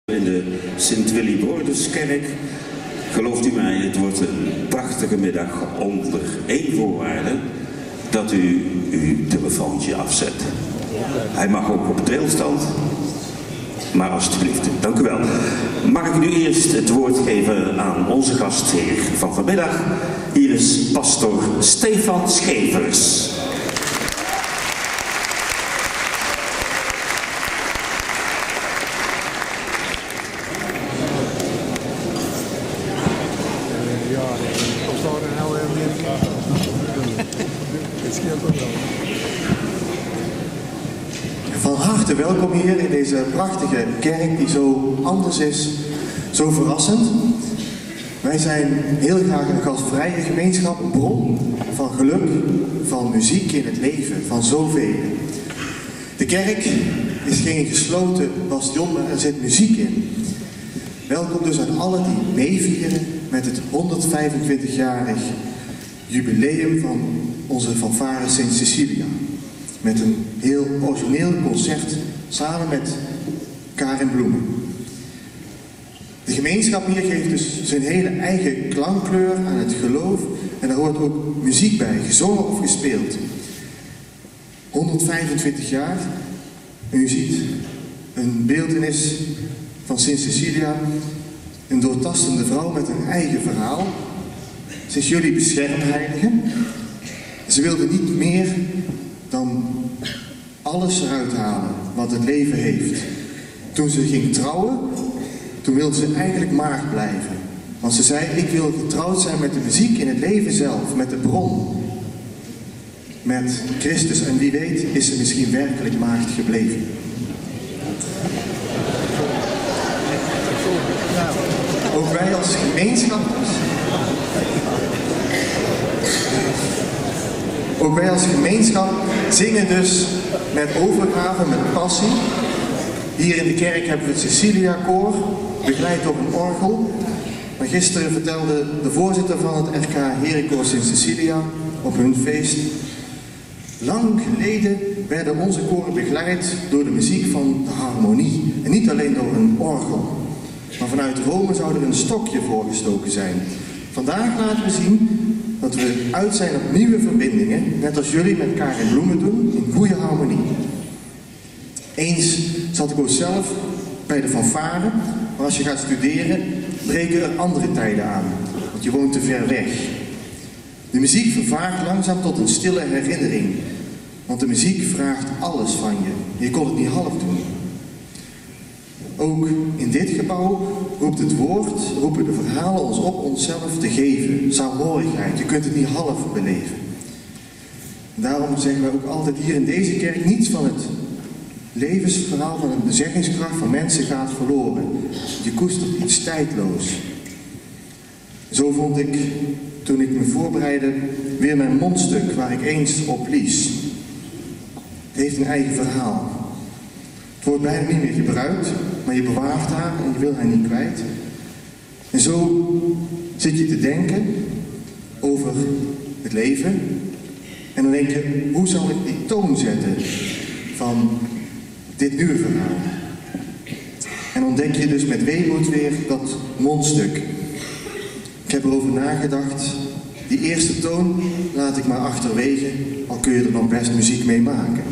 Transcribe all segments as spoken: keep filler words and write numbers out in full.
In de Sint-Willibrorduskerk, gelooft u mij, het wordt een prachtige middag onder één voorwaarde, dat u uw telefoontje afzet. Hij mag ook op trilstand, maar alstublieft, dank u wel. Mag ik nu eerst het woord geven aan onze gastheer van vanmiddag. Hier is pastor Stefan Schevers. Van harte welkom hier in deze prachtige kerk die zo anders is, zo verrassend. Wij zijn heel graag een gastvrije gemeenschap, een bron van geluk, van muziek in het leven, van zoveel. De kerk is geen gesloten bastion, maar er zit muziek in. Welkom dus aan allen die meevieren met het honderdvijfentwintigjarig jubileum van onze fanfare Sint Cecilia. Met een heel origineel concert samen met Karin Bloemen. De gemeenschap hier geeft dus zijn hele eigen klankkleur aan het geloof en daar hoort ook muziek bij, gezongen of gespeeld. honderdvijfentwintig jaar, u ziet een beeltenis van Sint Cecilia, een doortastende vrouw met een eigen verhaal. Ze is jullie beschermheilige. Ze wilde niet meer dan alles eruit halen wat het leven heeft. Toen ze ging trouwen, toen wilde ze eigenlijk maagd blijven. Want ze zei, ik wil getrouwd zijn met de muziek in het leven zelf, met de bron. Met Christus. En wie weet is ze misschien werkelijk maagd gebleven. Ook wij als gemeenschap... Ook wij als gemeenschap zingen dus met overgave, met passie. Hier in de kerk hebben we het Cecilia-koor, begeleid door een orgel. Maar gisteren vertelde de voorzitter van het R K Herenkoor Sint Cecilia op hun feest. Lang geleden werden onze koren begeleid door de muziek van de harmonie. En niet alleen door een orgel. Maar vanuit Rome zou er een stokje voorgestoken zijn. Vandaag laten we zien dat we uit zijn op nieuwe verbindingen, net als jullie met Karin Bloemen doen, in goede harmonie. Eens zat ik ook zelf bij de fanfare, maar als je gaat studeren, breken er andere tijden aan, want je woont te ver weg. De muziek vervaagt langzaam tot een stille herinnering, want de muziek vraagt alles van je. Je kon het niet half doen. Ook in dit gebouw roept het woord, roepen de verhalen ons op onszelf te geven. Saamhorigheid, je kunt het niet half beleven. Daarom zeggen wij ook altijd hier in deze kerk, niets van het levensverhaal, van de bezeggingskracht van mensen gaat verloren. Je koestert iets tijdloos. Zo vond ik, toen ik me voorbereidde, weer mijn mondstuk waar ik eens op lies. Het heeft een eigen verhaal. Het wordt bijna niet meer gebruikt, maar je bewaart haar en je wil haar niet kwijt. En zo zit je te denken over het leven. En dan denk je, hoe zal ik die toon zetten van dit nieuwe verhaal? En ontdek je dus met weemoed weer dat mondstuk. Ik heb erover nagedacht, die eerste toon laat ik maar achterwege, al kun je er nog best muziek mee maken.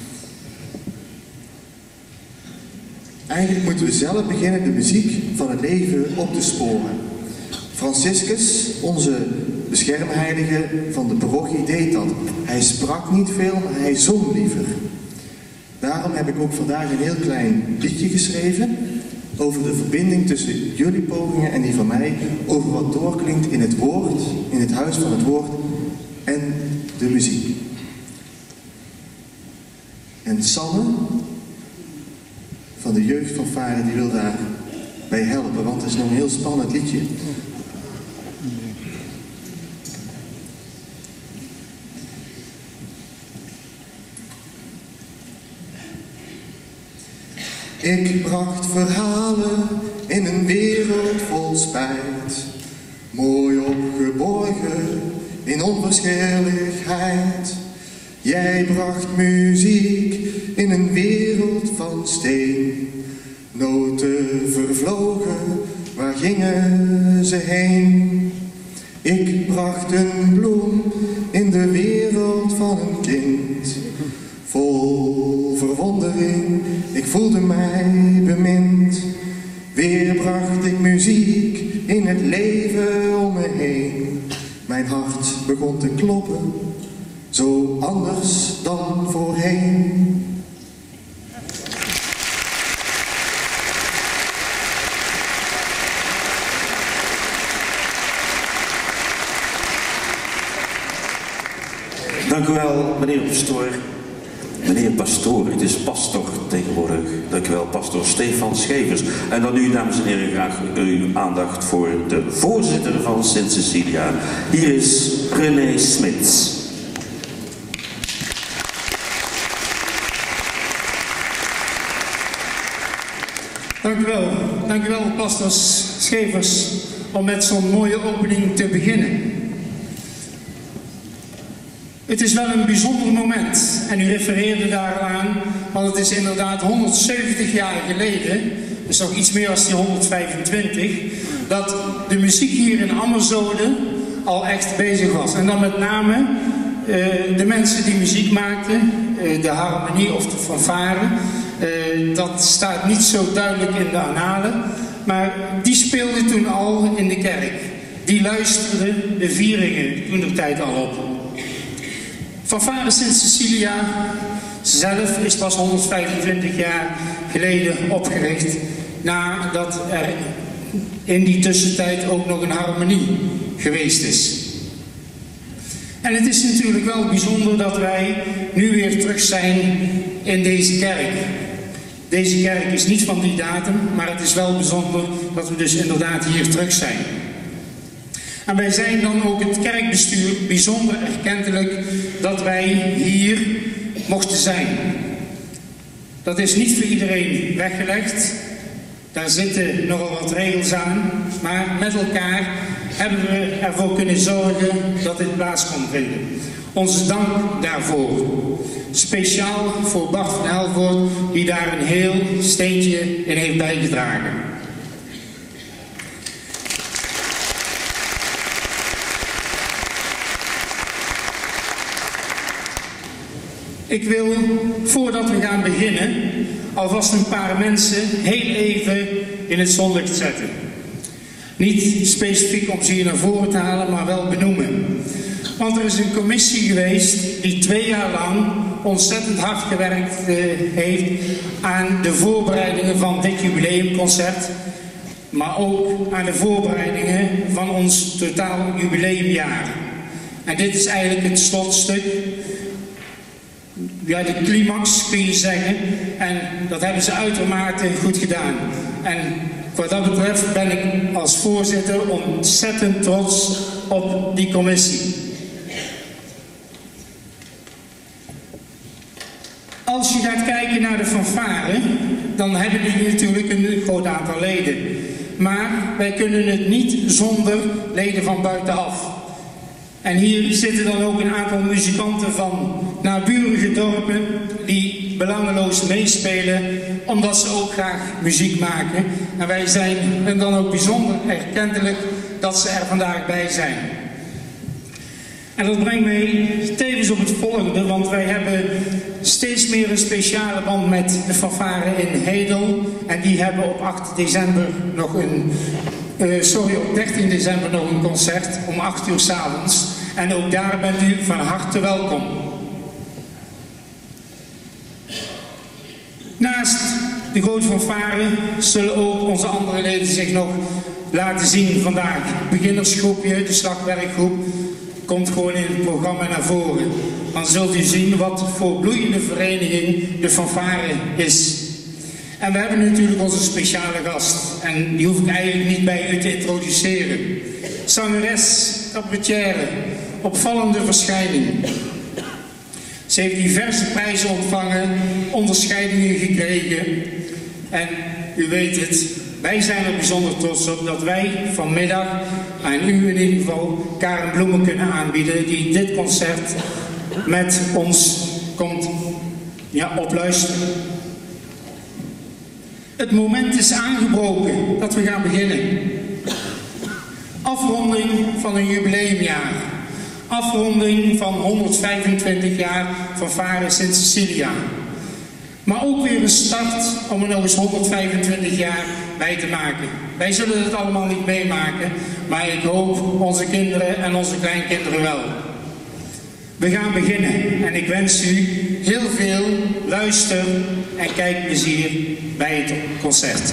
Eigenlijk moeten we zelf beginnen de muziek van het leven op te sporen. Franciscus, onze beschermheilige van de parochie, deed dat. Hij sprak niet veel, maar hij zong liever. Daarom heb ik ook vandaag een heel klein liedje geschreven over de verbinding tussen jullie pogingen en die van mij, over wat doorklinkt in het woord, in het huis van het woord en de muziek. En Sanne van de jeugdfanfare, die wil daarbij helpen, want het is nog een heel spannend liedje. Ik bracht verhalen in een wereld vol spijt, mooi opgeborgen in onverschilligheid. Jij bracht muziek in een wereld van steen, noten vervuld vlogen, waar gingen ze heen? Ik bracht een bloem in de wereld van een kind. Vol verwondering, ik voelde mij bemind. Weer bracht ik muziek in het leven om me heen. Mijn hart begon te kloppen, zo anders dan voorheen. Dank u wel, meneer Pastoor. Meneer Pastoor, het is pastor tegenwoordig. Dank u wel, pastor Stefan Schevers. En dan nu, dames en heren, graag uw aandacht voor de voorzitter van Sint Cecilia. Hier is René Smits. Dank u wel. Dank u wel, pastor Schevers, om met zo'n mooie opening te beginnen. Het is wel een bijzonder moment en u refereerde daaraan, want het is inderdaad honderdzeventig jaar geleden, dus nog iets meer dan die honderdvijfentwintig, dat de muziek hier in Ammerzoden al echt bezig was. En dan met name uh, de mensen die muziek maakten, uh, de harmonie of de fanfare, uh, dat staat niet zo duidelijk in de annalen, maar die speelden toen al in de kerk. Die luisterden de vieringen toen de tijd al op. Fanfare Sint Cecilia zelf is pas honderdvijfentwintig jaar geleden opgericht, nadat er in die tussentijd ook nog een harmonie geweest is. En het is natuurlijk wel bijzonder dat wij nu weer terug zijn in deze kerk. Deze kerk is niet van die datum, maar het is wel bijzonder dat we dus inderdaad hier terug zijn. En wij zijn dan ook het kerkbestuur bijzonder erkentelijk dat wij hier mochten zijn. Dat is niet voor iedereen weggelegd. Daar zitten nogal wat regels aan. Maar met elkaar hebben we ervoor kunnen zorgen dat dit plaats kon vinden. Onze dank daarvoor. Speciaal voor Bart van Helvoort, die daar een heel steentje in heeft bijgedragen. Ik wil, voordat we gaan beginnen, alvast een paar mensen heel even in het zonlicht zetten. Niet specifiek om ze hier naar voren te halen, maar wel benoemen. Want er is een commissie geweest die twee jaar lang ontzettend hard gewerkt uh, heeft aan de voorbereidingen van dit jubileumconcert. Maar ook aan de voorbereidingen van ons totaal jubileumjaar. En dit is eigenlijk het slotstuk. Ja, de climax kun je zeggen. En dat hebben ze uitermate goed gedaan. En wat dat betreft ben ik als voorzitter ontzettend trots op die commissie. Als je gaat kijken naar de fanfare, dan hebben die natuurlijk een groot aantal leden. Maar wij kunnen het niet zonder leden van buitenaf. En hier zitten dan ook een aantal muzikanten van naburige dorpen die belangeloos meespelen, omdat ze ook graag muziek maken. En wij zijn en dan ook bijzonder erkentelijk dat ze er vandaag bij zijn. En dat brengt mij tevens op het volgende, want wij hebben steeds meer een speciale band met de fanfare in Hedel. En die hebben op acht december nog een, uh, sorry, op dertien december nog een concert om acht uur 's avonds. En ook daar bent u van harte welkom. Naast de grote fanfare zullen ook onze andere leden zich nog laten zien vandaag. Het beginnersgroepje, de slagwerkgroep, komt gewoon in het programma naar voren. Dan zult u zien wat voor bloeiende vereniging de fanfare is. En we hebben natuurlijk onze speciale gast. En die hoef ik eigenlijk niet bij u te introduceren. Zangeres, cabaretière, opvallende verschijning. Ze heeft diverse prijzen ontvangen, onderscheidingen gekregen. En u weet het, wij zijn er bijzonder trots op dat wij vanmiddag aan u in ieder geval Karen Bloemen kunnen aanbieden, die dit concert met ons komt ja, opluisteren. Het moment is aangebroken dat we gaan beginnen. Afronding van een jubileumjaar. Afronding van honderdvijfentwintig jaar van Varen Sint Cecilia. Maar ook weer een start om er nog eens honderdvijfentwintig jaar bij te maken. Wij zullen het allemaal niet meemaken, maar ik hoop onze kinderen en onze kleinkinderen wel. We gaan beginnen en ik wens u heel veel luister- en kijkplezier bij het concert.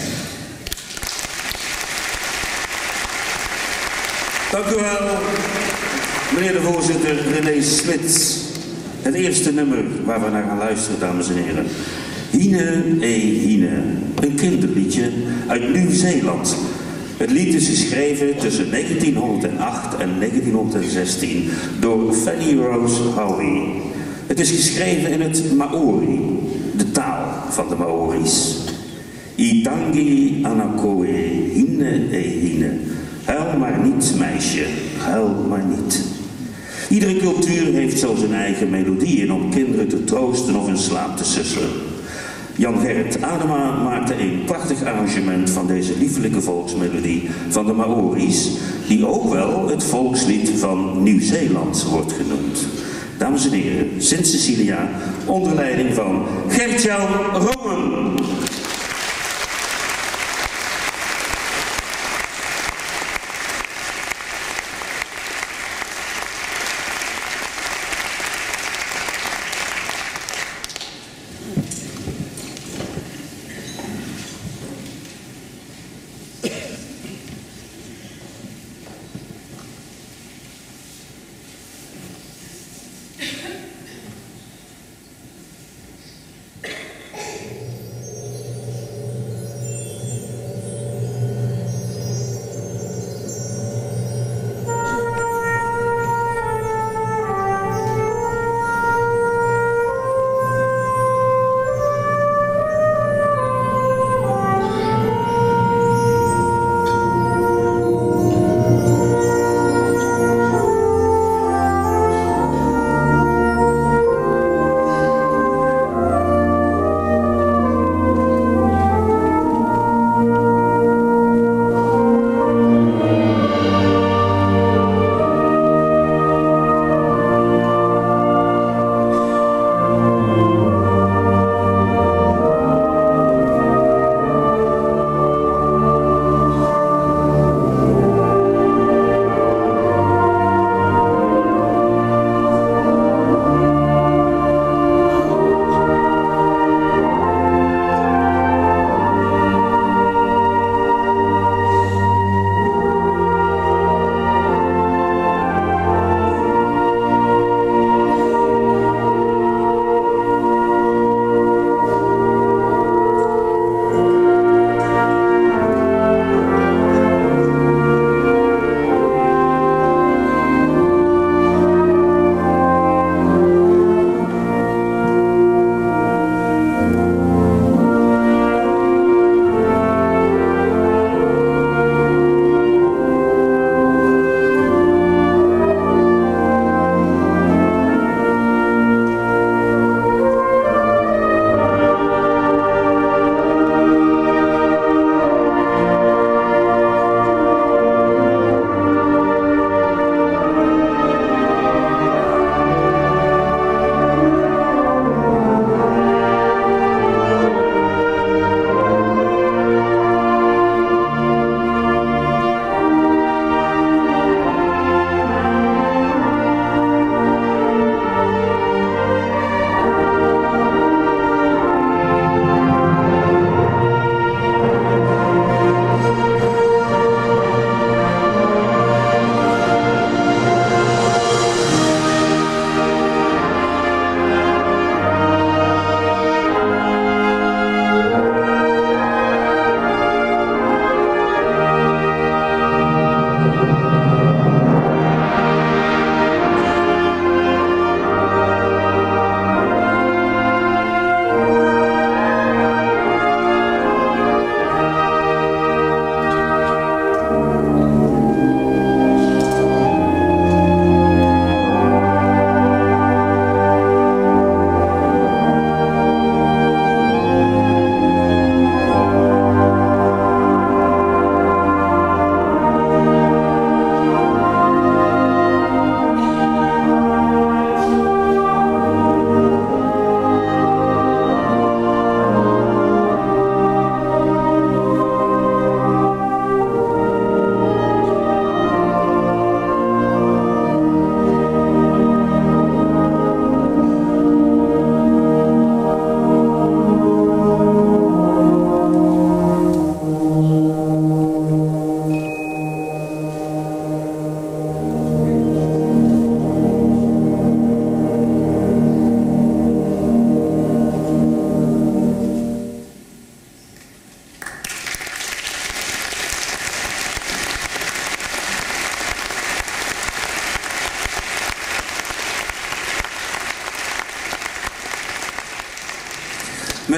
Dank u wel, meneer de voorzitter René Smits. Het eerste nummer waar we naar gaan luisteren, dames en heren. Hine e Hine, een kinderliedje uit Nieuw-Zeeland. Het lied is geschreven tussen negentienhonderdacht en negentienhonderdzestien door Fanny Rose Howie. Het is geschreven in het Maori, de taal van de Maori's. Itangi anakoe, hine e hine. Huil maar niet, meisje, huil maar niet. Iedere cultuur heeft zo zijn eigen melodieën om kinderen te troosten of in slaap te susselen. Jan-Gerrit Adema maakte een prachtig arrangement van deze liefelijke volksmelodie van de Maori's, die ook wel het volkslied van Nieuw-Zeeland wordt genoemd. Dames en heren, Sint Cecilia, onder leiding van Gert-Jan Romen.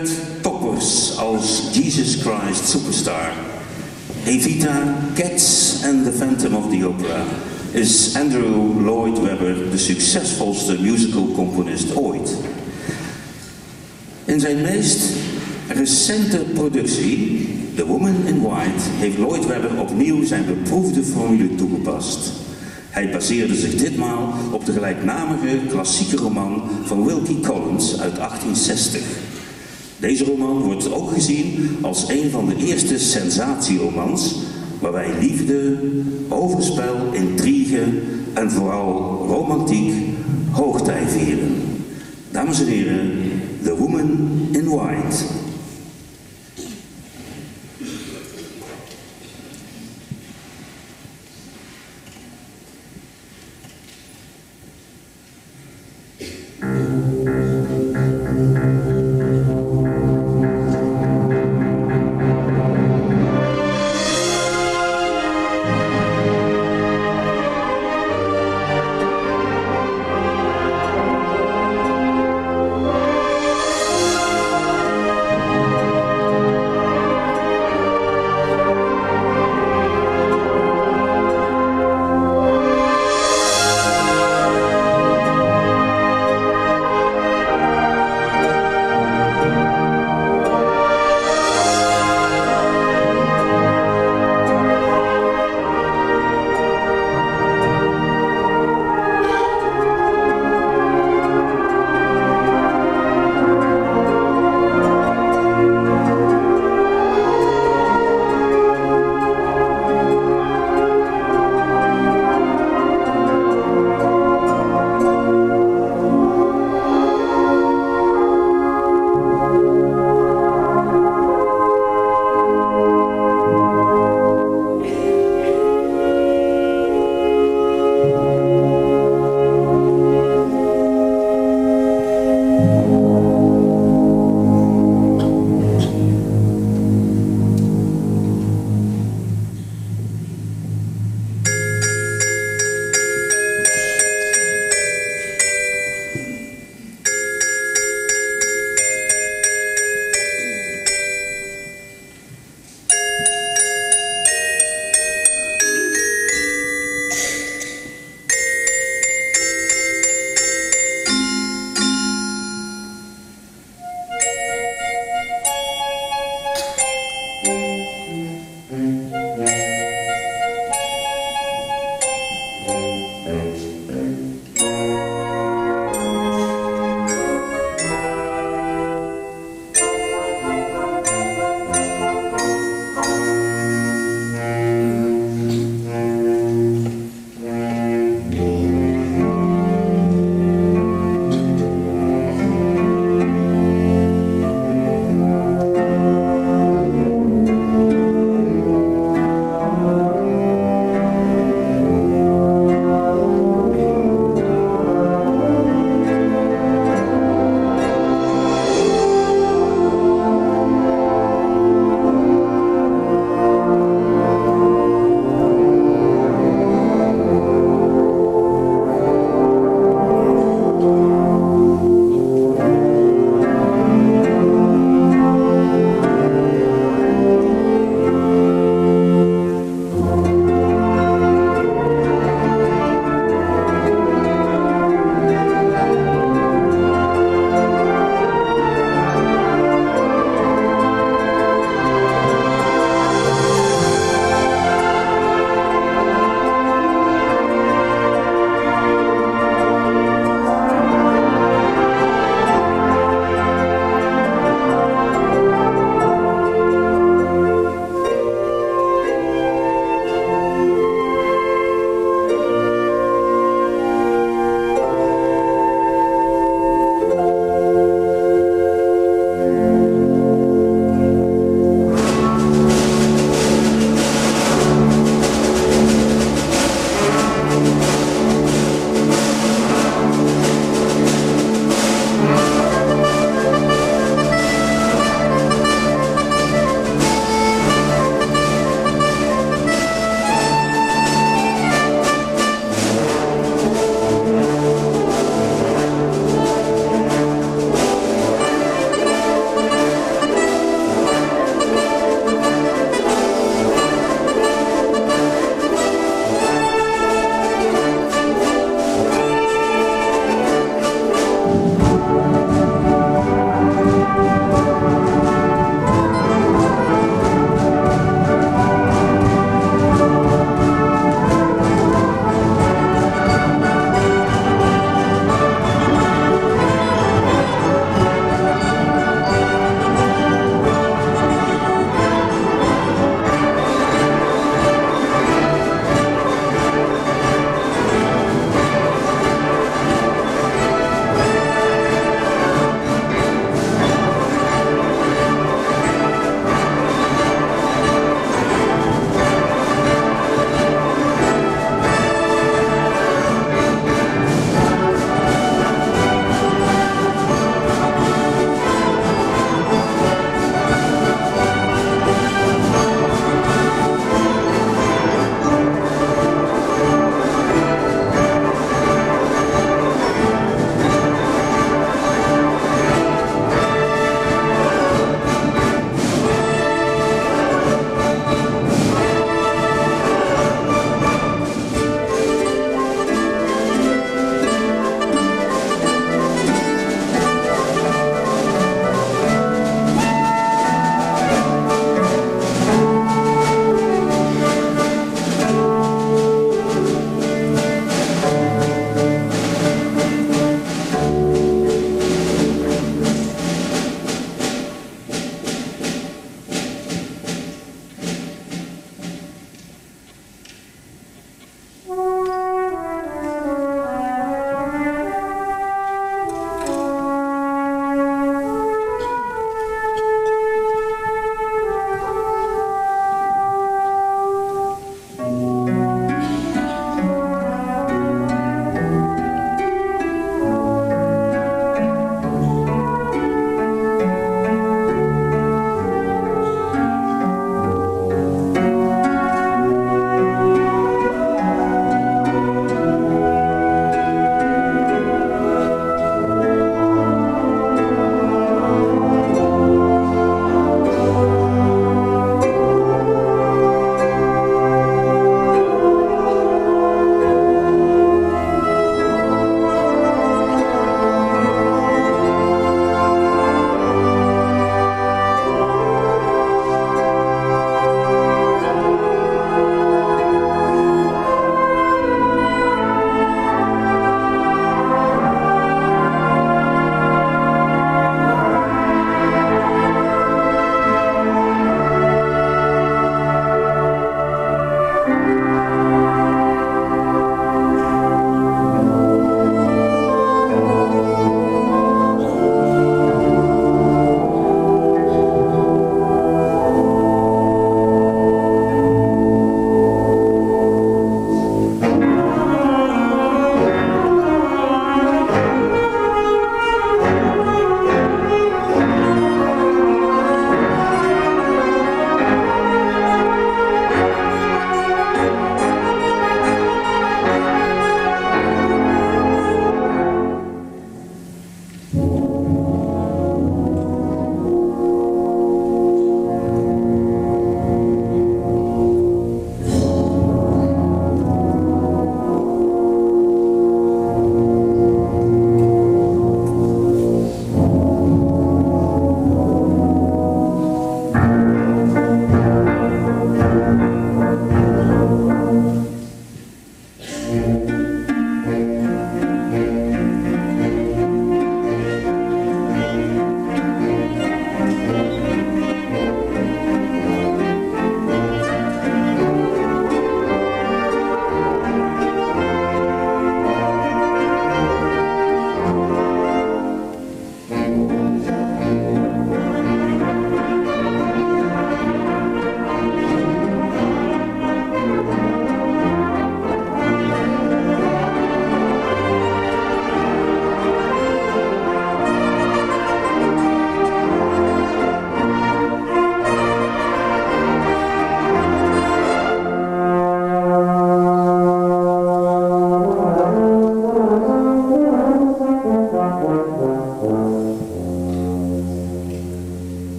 Met toppers als Jesus Christ Superstar, Evita, Cats en The Phantom of the Opera is Andrew Lloyd Webber de succesvolste musicalcomponist ooit. In zijn meest recente productie, The Woman in White, heeft Lloyd Webber opnieuw zijn beproefde formule toegepast. Hij baseerde zich ditmaal op de gelijknamige klassieke roman van Wilkie Collins uit achttien zestig. Deze roman wordt ook gezien als een van de eerste sensatieromans waarbij liefde, overspel, intrigue en vooral romantiek hoogtij vieren. Dames en heren, The Woman in White. Thank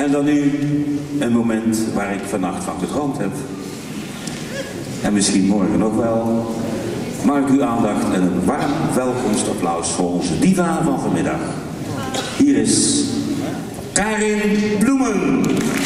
En dan nu een moment waar ik vannacht van gedroomd heb. En misschien morgen nog wel. Mag ik uw aandacht en een warm welkomstapplaus voor onze diva van vanmiddag. Hier is Karin Bloemen.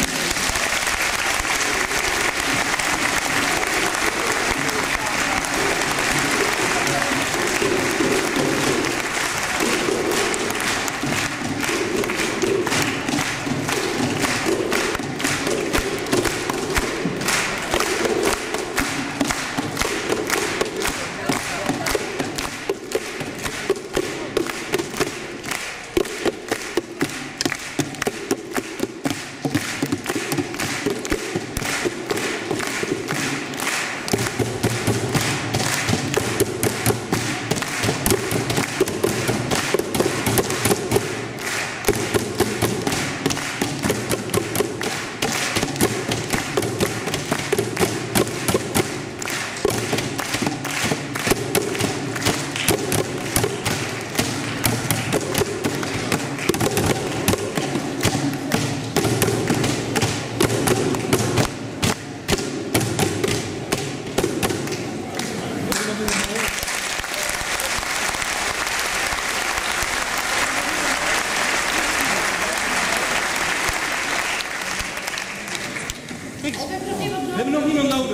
We hebben nog niemand nodig.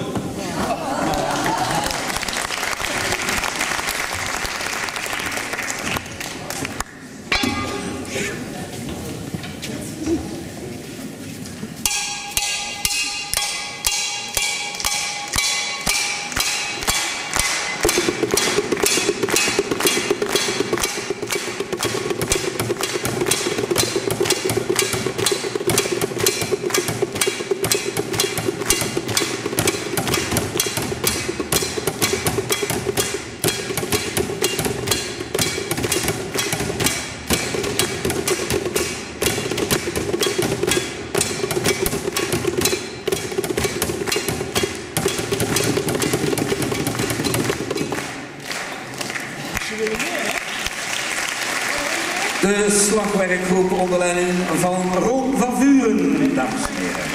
De slagwerkgroep onder leiding van Ron van Vuren, dames en heren.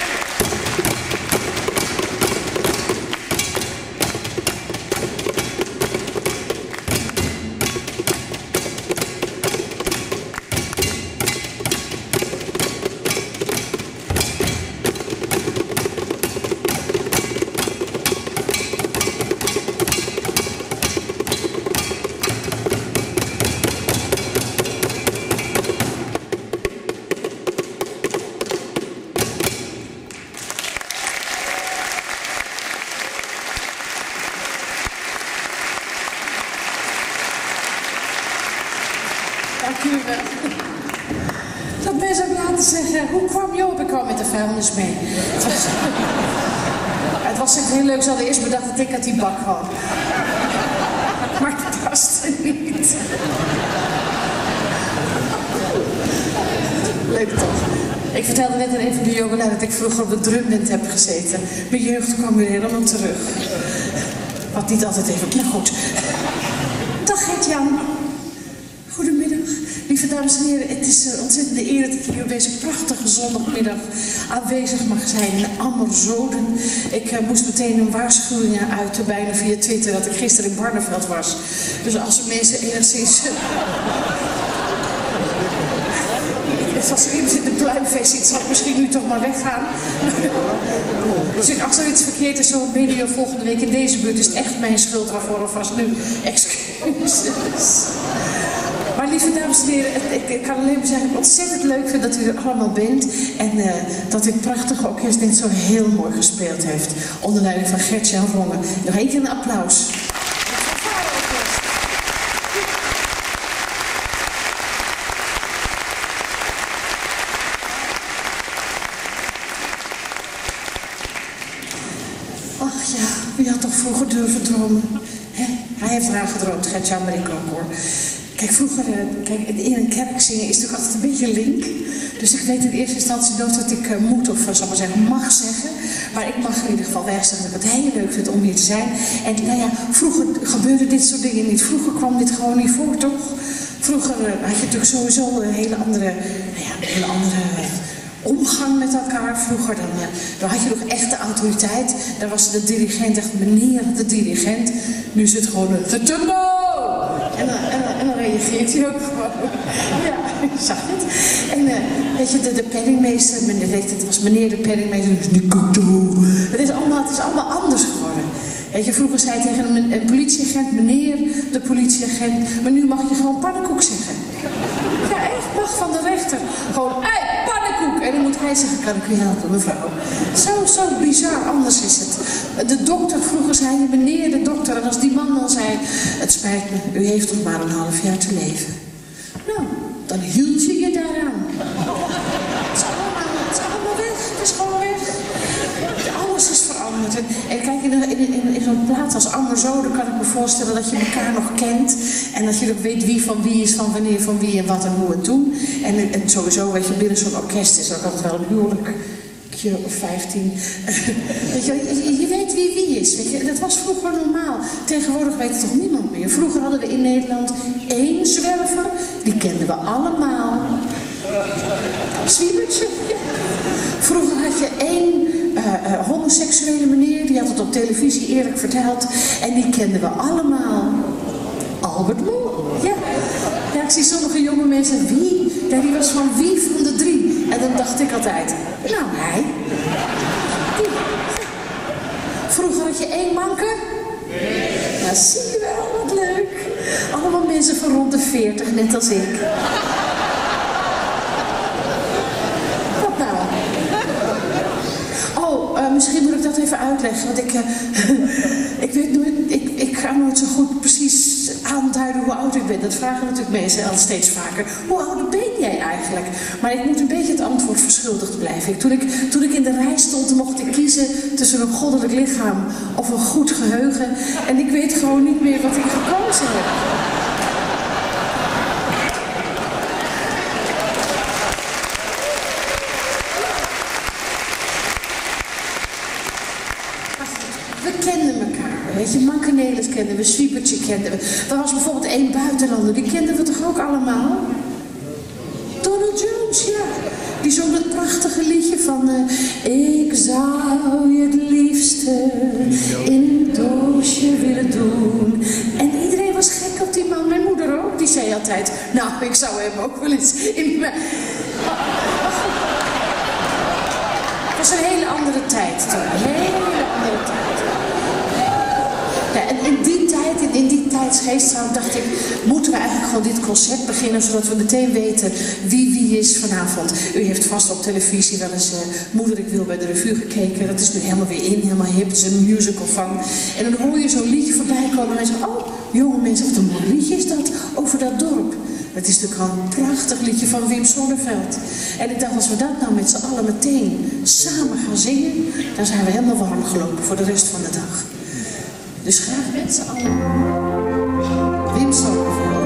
Dank u wel. Dat mensen ook laten zeggen, hoe kwam je op? Ik kwam met de vuilnis mee. Het was, het was echt heel leuk. Ze hadden eerst bedacht dat ik uit die bak had. Maar het paste niet. Leuk toch? Ik vertelde net aan een van de jongelui dat ik vroeger op de drumband heb gezeten. Mijn jeugd kwam weer helemaal terug. Wat niet altijd even... Nou goed. Dag Gert-Jan. Goedemiddag, lieve dames en heren. Het is een ontzettende eer dat ik hier op deze prachtige zondagmiddag aanwezig mag zijn in Amerzoden. Ik uh, moest meteen een waarschuwing uit, bijna via Twitter, dat ik gisteren in Barneveld was. Dus als er mensen enigszins... Als er iemand in de pluimvest zit, zal ik misschien nu toch maar weggaan. Dus als er iets verkeerd is zo medio volgende week in deze buurt, is het echt mijn schuld, waarvoor alvast nu excuses. Maar lieve dames en heren, ik, ik kan alleen maar zeggen dat ik ontzettend leuk vind dat u er allemaal bent. En uh, dat dit prachtige orkest dit zo heel mooi gespeeld heeft. Onder leiding van Gert-Jan Rongen. Nog één keer een applaus. Ach ja, wie had toch vroeger durven dromen? He? Hij heeft eraan gedroomd, Gert-Jan, maar ik ook hoor. Kijk, vroeger, kijk, in een kerk zingen is natuurlijk altijd een beetje link. Dus ik weet in eerste instantie nooit dat ik uh, moet of, zal maar zeggen, mag zeggen. Maar ik mag in ieder geval wel zeggen dat ik het heel leuk vind om hier te zijn. En nou ja, vroeger gebeurde dit soort dingen niet. Vroeger kwam dit gewoon niet voor, toch? Vroeger uh, had je natuurlijk sowieso een hele andere, nou ja, een hele andere... omgang met elkaar. Vroeger dan, uh, dan had je nog echte autoriteit. Dan was de dirigent echt meneer de dirigent. Nu is het gewoon een getumbo! En dan, en, dan, en dan reageert hij ook gewoon. Ja, zag je het? En uh, weet je, de, de penningmeester, meneer, het was meneer de penningmeester, dus die kutu. Het is allemaal, het is allemaal anders geworden. Weet je, vroeger zei je tegen een, een politieagent, meneer de politieagent, maar nu mag je gewoon pannenkoek zeggen. Ja, echt, mag van de rechter. Gewoon, hé, hey, pannenkoek! En dan moet hij zeggen, kan ik u helpen, mevrouw? Zo, zo bizar, anders is het. De dokter, vroeger zei je, meneer de dokter, en als die man dan zei, het spijt me, u heeft nog maar een half jaar te leven. Nou, dan hield je je daaraan. Het is allemaal, het is allemaal weg, het is gewoon weg. Alles is veranderd. En, en kijk, in, in, in, in zo'n plaats als Ammerzoden kan ik me voorstellen dat je elkaar nog kent. En dat je ook weet wie van wie is, van wanneer, van wie en wat en hoe en toen. En, en sowieso, weet je, binnen zo'n orkest is er ook altijd wel een huwelijk. Of vijftien. Weet je, je, je weet wie wie is. Weet je, dat was vroeger normaal. Tegenwoordig weet het toch niemand meer. Vroeger hadden we in Nederland één zwerver. Die kenden we allemaal. Zwiebertje. Ja. Vroeger had je één uh, uh, homoseksuele meneer. Die had het op televisie eerlijk verteld. En die kenden we allemaal. Albert Mol. Ja. Ja, ik zie sommige jonge mensen. Wie? Ja, die was van wie van de drie? En dan dacht ik altijd, nou hij. Die. Vroeger had je één manke. Nou, zie je wel, wat leuk. Allemaal mensen van rond de veertig, net als ik. Wat nou? Oh, uh, misschien moet ik dat even uitleggen, want ik, uh, ik weet nooit, ik, ik ga nooit zo goed precies aanduiden hoe oud ik ben. Dat vragen natuurlijk mensen al steeds vaker. Hoe oud ben jij eigenlijk? Maar ik moet een beetje het antwoord verschuldigd blijven. Toen ik, toen ik in de rij stond, mocht ik kiezen tussen een goddelijk lichaam of een goed geheugen. En ik weet gewoon niet meer wat ik gekozen heb. We kenden elkaar. Weet je, Mankenelis kenden we, Zwiebertje kenden we. Er was bijvoorbeeld één buitenlander, die kenden we toch ook allemaal? Donald Jones, ja. Die zong dat prachtige liedje van... Uh, ik zou je het liefste in een doosje willen doen. En iedereen was gek op die man. Mijn moeder ook. Die zei altijd... Nou, ik zou hem ook wel eens in mijn... Het was een hele andere tijd toen. Een hele andere tijd. Ja, en in die tijd, in, in die tijdsgeest, dacht ik, moeten we eigenlijk gewoon dit concert beginnen, zodat we meteen weten wie wie is vanavond. U heeft vast op televisie wel eens uh, Moeder ik wil bij de revue gekeken. Dat is nu helemaal weer in, helemaal hip. Het is een musical van. En dan hoor je zo'n liedje voorbij komen en dan zeg je, oh, jonge mensen, wat een mooi liedje is dat over dat dorp. Het is natuurlijk al een prachtig liedje van Wim Sonneveld. En ik dacht, als we dat nou met z'n allen meteen samen gaan zingen, dan zijn we helemaal warm gelopen voor de rest van de dag. Dus graag met z'n allen. Wim Sonneveld.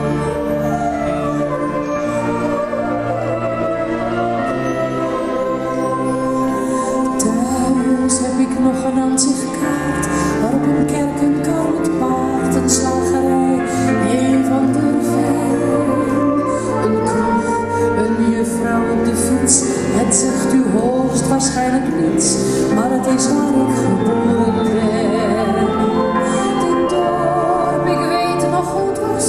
Thuis heb ik nog een ansichtkaart, waarop een kerk, een kar met paard, een slagerij, een van der Veen, een kroeg, een juffrouw op de fiets. Het zegt u hoogstwaarschijnlijk niets, maar het is waar ik geboren ben. Dit dorp, ik weet nog hoe het was,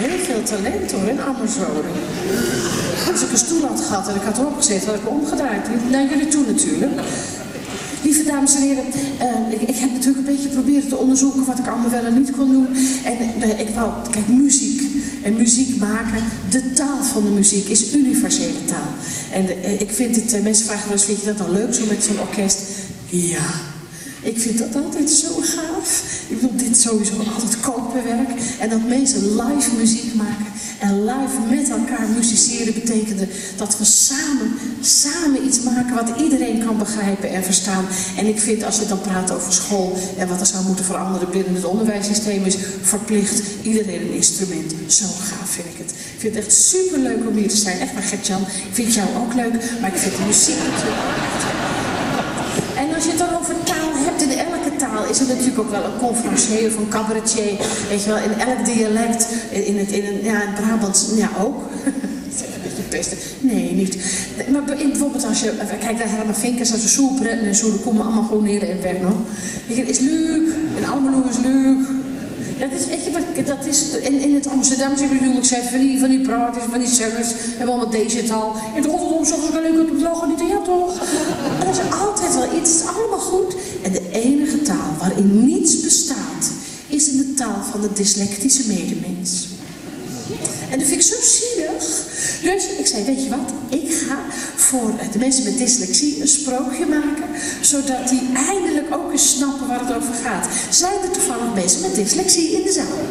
heel veel talent hoor, in Amazone. Als ik een stoel had gehad en ik had erop gezeten, had ik me omgedraaid. Naar jullie toe natuurlijk. Lieve dames en heren, uh, ik, ik heb natuurlijk een beetje proberen te onderzoeken wat ik allemaal wel en niet kon doen. En uh, ik wou, kijk, muziek en muziek maken, de taal van de muziek is universele taal. En uh, ik vind het, uh, mensen vragen wel eens, vind je dat dan leuk zo met zo'n orkest? Ja. Ik vind dat altijd zo gaaf. Ik bedoel, dit sowieso altijd koperwerk. En dat mensen live muziek maken en live met elkaar musiceren betekende dat we samen, samen iets maken wat iedereen kan begrijpen en verstaan. En ik vind, als je dan praat over school en wat er zou moeten veranderen binnen het onderwijssysteem, is verplicht iedereen een instrument. Zo gaaf vind ik het. Ik vind het echt super leuk om hier te zijn. Echt maar Gert-Jan, ik vind jou ook leuk, maar ik vind de muziek natuurlijk. En als je het dan over taal hebt, in elke taal is er natuurlijk ook wel een conferencier of een cabaretier. Weet je wel, in elk dialect, in het, in het, ja, in het Brabants, ja ook. Dat is een beetje pesten. Nee, niet. Maar in, bijvoorbeeld als je, kijk naar Herman Vinkers, als we soeperen en zo, dan komen we allemaal gewoon neer en weg nog. Weet je, het is leuk, en allemaal is leuk. Dat is, weet je wat, dat is, in, in het Amsterdamse bedoel zeggen van die, van die praters, van die zangers, en allemaal deze taal. In het Rotterdam zeggen ze wel leuk op het lachen, niet, ja toch? En dat is altijd wel iets, het is allemaal goed. En de enige taal waarin niets bestaat, is in de taal van de dyslectische medemens. En dat vind ik zo zielig. Dus ik zei, weet je wat, ik ga voor de mensen met dyslexie een sprookje maken, zodat die eindelijk ook eens snappen waar het over gaat. Zijn er toevallig mensen met dyslexie in de zaal?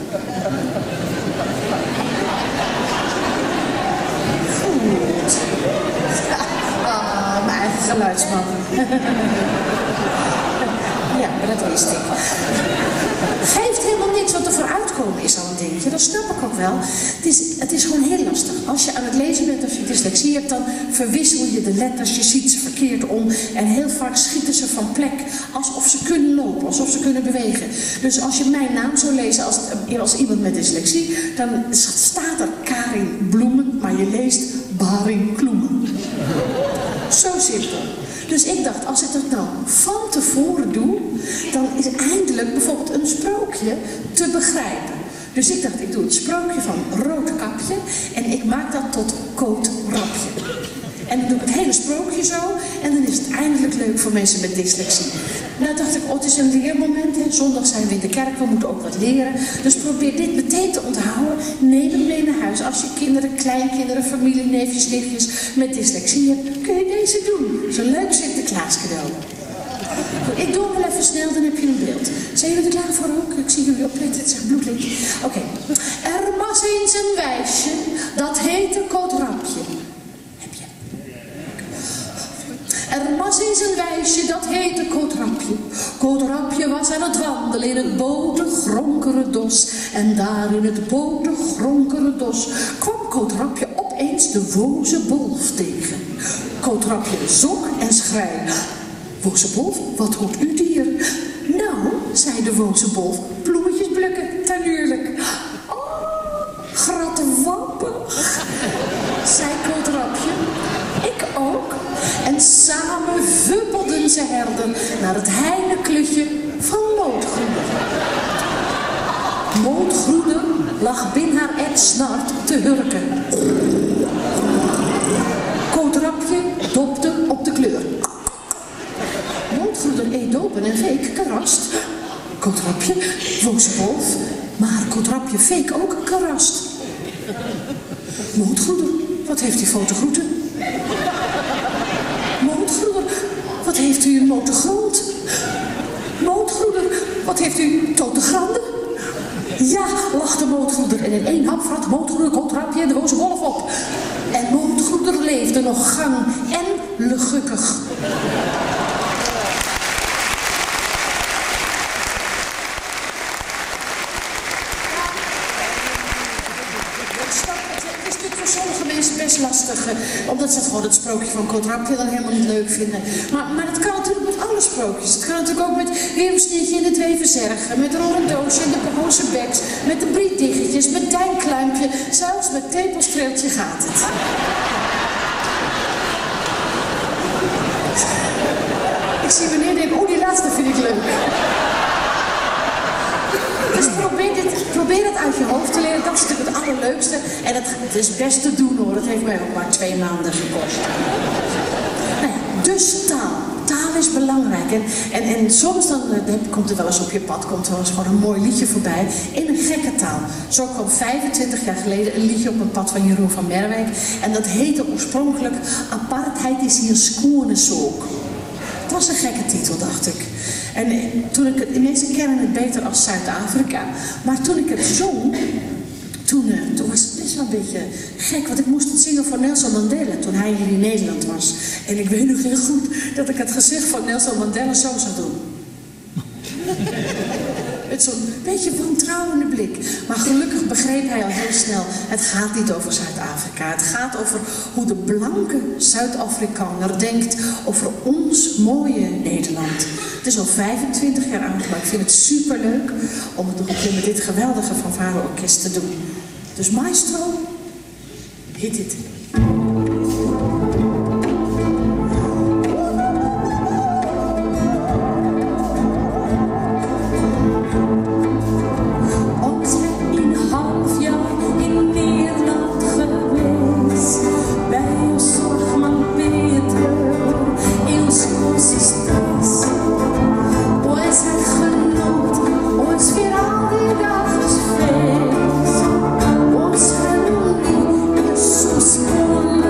Goed. Ah, mijn eigen geluidsman. Ja, maar dat wist ik. Geeft helemaal niks, want er vooruitkomen is al een dingetje. Dat snap ik ook wel. Het is, het is gewoon heel lastig. Als je aan het lezen bent, als je dyslexie hebt, dan verwissel je de letters. Je ziet ze verkeerd om. En heel vaak schieten ze van plek. Alsof ze kunnen lopen, alsof ze kunnen bewegen. Dus als je mijn naam zou lezen als, als iemand met dyslexie, dan staat er Karin Bloemen, maar je leest Baring Kloemen. Zo simpel. Dus ik dacht, als ik dat nou van tevoren doe, dan is eindelijk bijvoorbeeld een sprookje te begrijpen. Dus ik dacht, ik doe het sprookje van Roodkapje en ik maak dat tot Kootrapje. En dan doe ik het hele sprookje zo en dan is het eindelijk leuk voor mensen met dyslexie. Nou dacht ik, oh, het is een leermoment, hè. Zondag zijn we in de kerk, we moeten ook wat leren. Dus probeer dit meteen te onthouden. Neem het mee naar huis. Als je kinderen, kleinkinderen, familie, neefjes, nichtjes met dyslexie hebt, kun je deze doen. Zo'n leuk Sinterklaas cadeau. Goed, ik doe wel even snel, dan heb je een beeld. Zijn jullie er klaar voor ook? Ik zie jullie opletten, het zegt bloedlink. Oké. Okay. Er was eens een wijsje, dat heette Kootrapje. Er was eens een wijsje, dat heette Kootrapje. Kootrapje was aan het wandelen in het botergronkere dos. En daar in het botergronkere dos kwam Kootrapje opeens de woze wolf tegen. Kootrapje zok en schrei. Woze wolf, wat hoort u dier? Nou, zei de woze wolf, bloemetjes plukken, natuurlijk. Oh, grattewappig, zei Kootrapje. Ik ook. En samen vuppelden ze herden naar het heineklutje van Mootgroeder. Mootgroeder lag binnen haar etsnart te hurken. Kootrapje dopte op de kleur. Mootgroeder eet dopen en veek karast. Kootrapje, woze wolf, maar Kootrapje veek ook karast. Mootgroeder, wat heeft die fotogroeten? Mootgroeder, wat heeft u een motorgrond? Mootgroeder, wat heeft u totegranden? Ja, lachte Mootgroeder en in één hap vrat Mootgroeder Kootrapje en de woze wolf op. En Mootgroeder leefde nog gang en lugukkig. Best lastig, omdat ze gewoon het sprookje van Kootrapje dan helemaal niet leuk vinden. Maar, maar het kan natuurlijk met alle sprookjes. Het kan natuurlijk ook met Heemsnietje in de Dweevenzergen, met Rollendoosje in de Bohoze Beks, met de Brietdiggetjes, met Dijnkluimpje, zelfs met Tepelstreeltje gaat het. Ik zie meneer denken, oh die laatste vind ik leuk. Dus probeer, dit, probeer het uit je hoofd te leren, dat is natuurlijk het allerleukste. allerleukste. En het, het is best te doen hoor, dat heeft mij ook maar twee maanden gekost. Nou ja, dus taal. Taal is belangrijk. En, en, en soms dan, dan komt er wel eens op je pad, komt er wel eens gewoon een mooi liedje voorbij in een gekke taal. Zo kwam vijfentwintig jaar geleden een liedje op het pad van Jeroen van Merwijk. En dat heette oorspronkelijk Apartheid is hier skoene zoek. Het was een gekke titel, dacht ik. En toen ik het, mensen kennen het beter als Zuid-Afrika. Maar toen ik het zong, toen, uh, toen was het best wel een beetje gek. Want ik moest het zingen voor Nelson Mandela toen hij hier in Nederland was. En ik weet nog heel goed dat ik het gezicht van Nelson Mandela zo zou doen. Met zo'n beetje wantrouwende blik. Maar gelukkig begreep hij al heel snel, het gaat niet over Zuid-Afrika. Het gaat over hoe de blanke Zuid-Afrikaner denkt over ons mooie Nederland. Het is al vijfentwintig jaar oud, maar ik vind het superleuk om het nog een keer met dit geweldige fanfare-orkest te doen. Dus maestro, hit it. Ons genoemd, Jesus kon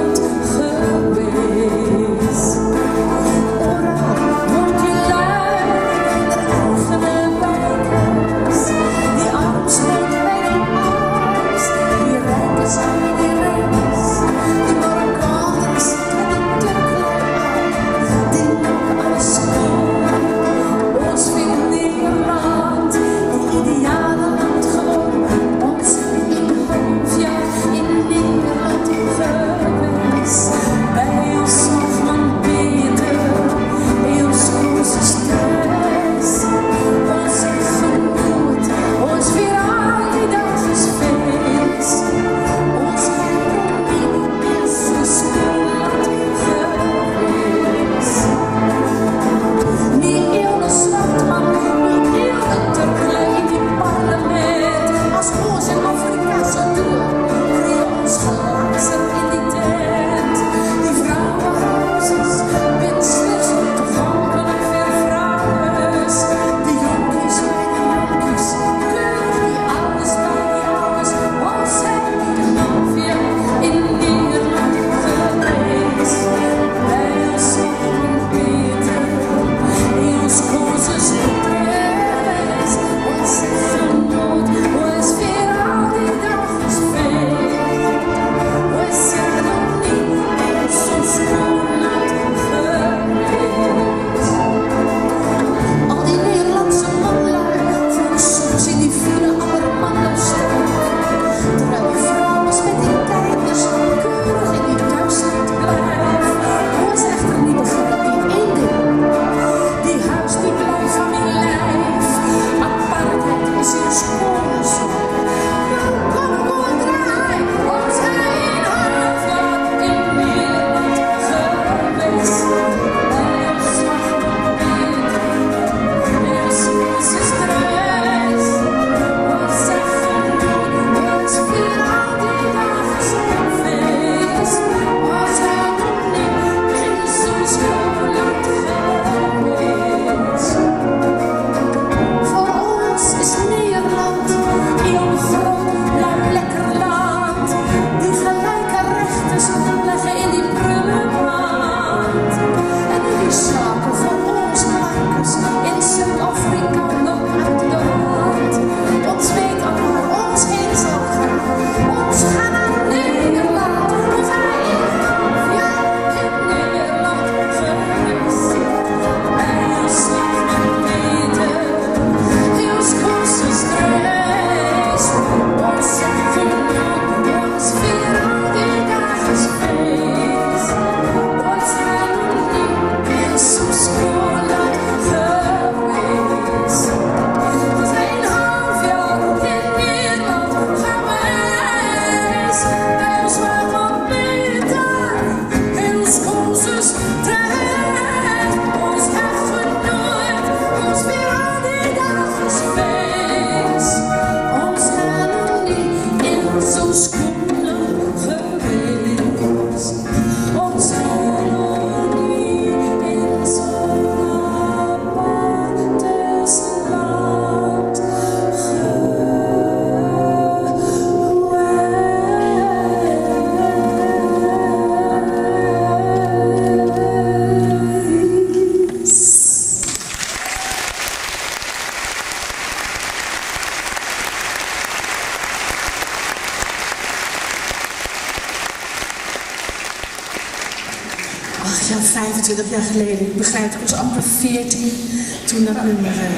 Ja, vijfentwintig jaar geleden. Ik begrijp, ik was amper veertien toen dat nummer... Uh...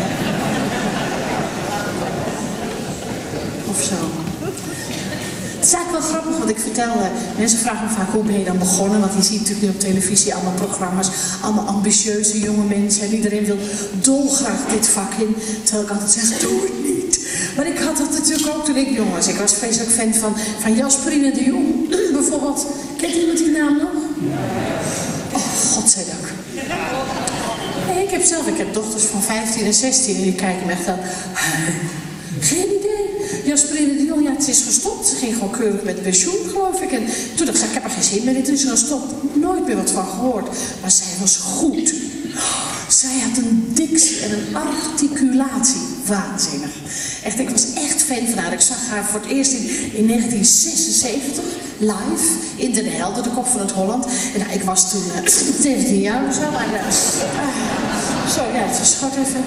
Of zo. Het is eigenlijk wel grappig wat ik vertel. Mensen vragen me vaak hoe ben je dan begonnen, want je ziet natuurlijk nu op televisie allemaal programma's, allemaal ambitieuze jonge mensen en iedereen wil dolgraag dit vak in, terwijl ik altijd zeg, doe het niet. Maar ik had dat natuurlijk ook toen ik jong was. Ik was vreselijk fan van, van Jasperine de Jong, bijvoorbeeld. Kent iemand die naam nog? Oh, godzijdank. Nee, ik heb zelf, ik heb dochters van vijftien en zestien en die kijken me echt aan. Geen idee. Jasperine de Jong, ja, het is gestopt. Ze ging gewoon keurig met pensioen, geloof ik. En toen dacht ik, ik heb er geen zin meer in. Toen is ze gestopt. Nooit meer wat van gehoord. Maar zij was goed. Zij had een dictie en een articulatie. Waanzinnig. Echt, ik was echt fan van haar. Ik zag haar voor het eerst in, in negentien zesenzeventig, live, in Den Helder, de Kop van het Holland. En nou, ik was toen uh, zeventien jaar of zo. Maar, uh, uh, zo, ja, het is goed even.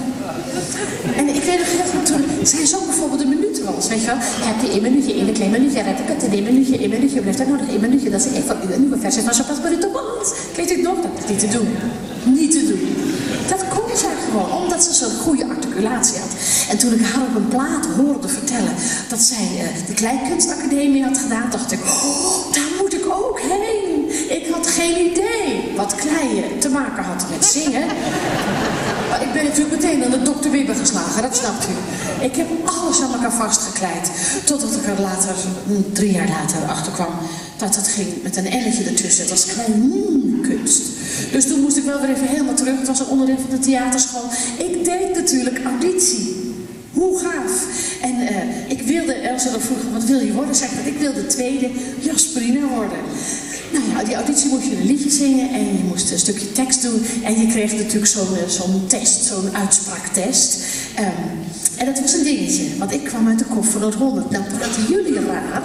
En ik weet nog heel goed, toen zij zong bijvoorbeeld een minuutwals, weet je wel. Je hebt die één minuutje, één klein minuutje, red ik het, één minuutje, één minuutje, blijft er nog één minuutje. Dat is echt van een nieuwe versie van Zo pas Barito Balans. Weet u nog? Dat is niet te doen. Niet te doen. Dat kon zij gewoon, omdat ze zo'n goede articulatie had. En toen ik haar op een plaat hoorde vertellen dat zij uh, de Kleinkunstacademie had gedaan, dacht ik, oh, daar moet ik ook heen. Ik had geen idee wat Kleien te maken had met zingen. Maar ik ben natuurlijk meteen aan de dokter Wibber geslagen, dat snapt u. Ik heb alles aan elkaar vastgekleid. Totdat ik er later, drie jaar later, achter kwam dat het ging met een elletje ertussen. Het was kleinkunst. Dus toen moest ik wel weer even helemaal terug. Het was een onderdeel van de theaterschool. Ik deed natuurlijk auditie. Hoe gaaf. En uh, ik wilde, Elsa dan vroeg, wat wil je worden? Zei ik dat ik wilde tweede Jasperine worden. Nou ja, die auditie moest je een liedje zingen en je moest een stukje tekst doen. En je kreeg natuurlijk zo'n zo'n test, zo'n uitspraaktest. Um, en dat was een dingetje, want ik kwam uit de Kop van het Holland. Nou praten jullie raar.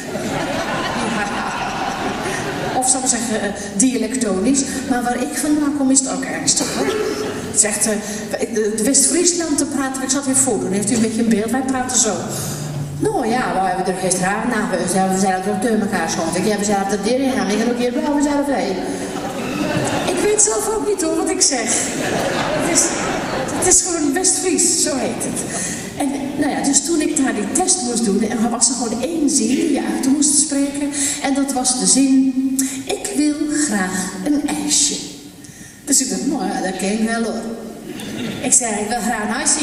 Of zal ik zeggen, uh, dialectonisch. Maar waar ik vandaan kom is het ook ernstig. Het is echt, uh, de West-Friesland te praten, ik zal het weer voordoen. Heeft u een beetje een beeld? Wij praten zo. Nou ja, we hebben er gisteravond na geweest. We zijn ook tegen elkaar schoon. Ik heb zelf dat dier in gaan. Ik ga ook hier blauw, we zijn er vrij. Ik weet zelf ook niet hoor wat ik zeg. Het is, het is gewoon West-Fries, zo heet het. En nou ja, dus toen ik daar die test moest doen, en er was er gewoon één zin die je uit moest spreken. En dat was de zin, ik wil graag een ijsje. Dus ik dacht, nou ja, dat ken ik wel hoor. Ik zei, ik wil graag een ijsje.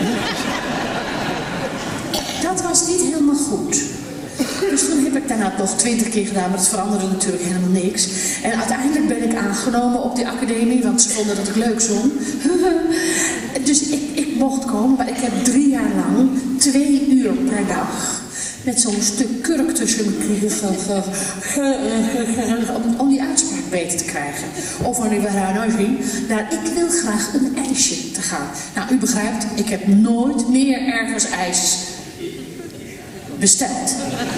Dat was niet helemaal goed. Dus toen heb ik daarna nog twintig keer gedaan, maar dat veranderde natuurlijk helemaal niks. En uiteindelijk ben ik aangenomen op die academie, want ze vonden dat ik leuk zong. Dus ik, ik mocht komen, maar ik heb drie jaar lang, twee uur per dag, met zo'n stuk kurk tussen om, om die uitspraak beter te krijgen. Of wanneer we haar nou zien, nou, ik wil graag een ijsje te gaan. Nou, u begrijpt, ik heb nooit meer ergens ijs besteld.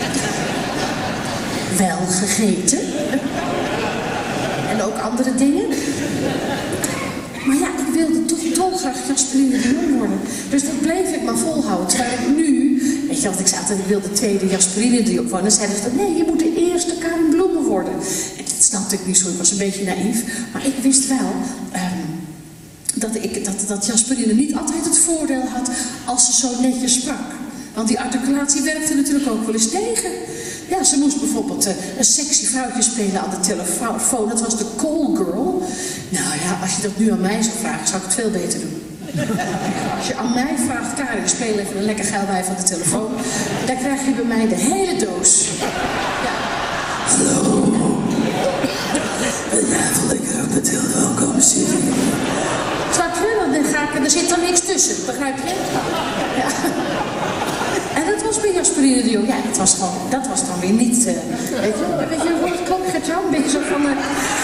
Wel gegeten. En ook andere dingen. Maar ja, ik wilde toch dolgraag Jasperine de Jong worden. Dus dat bleef ik maar volhouden. Terwijl ik nu, weet je wat ik zei, dat ik wilde de tweede Jasperine de Jong worden. Dan zeiden ze dat, nee, je moet de eerste Karin Bloemen worden. En dat snapte ik niet zo, ik was een beetje naïef. Maar ik wist wel um, dat, ik, dat, dat Jasperine niet altijd het voordeel had als ze zo netjes sprak. Want die articulatie werkte natuurlijk ook wel eens tegen. Ja, ze moest bijvoorbeeld uh, een sexy vrouwtje spelen aan de telefoon. Dat was de call girl. Nou ja, als je dat nu aan mij zou vragen, zou ik het veel beter doen. Als je aan mij vraagt, Karin, speel even een lekker geil wijf aan de telefoon. Dan krijg je bij mij de hele doos. Ja. Hallo. Wil jij even lekker op de telefoon komen zitten? Snap je? Dan ga ik, er zit er niks tussen, begrijp je? Ja. En dat was bij Jasperine de Jong. Ja, dat was gewoon, dat was dan weer niet, uh, weet je, weet je hoe het klonk, Gert-Jan? Een beetje zo van, uh...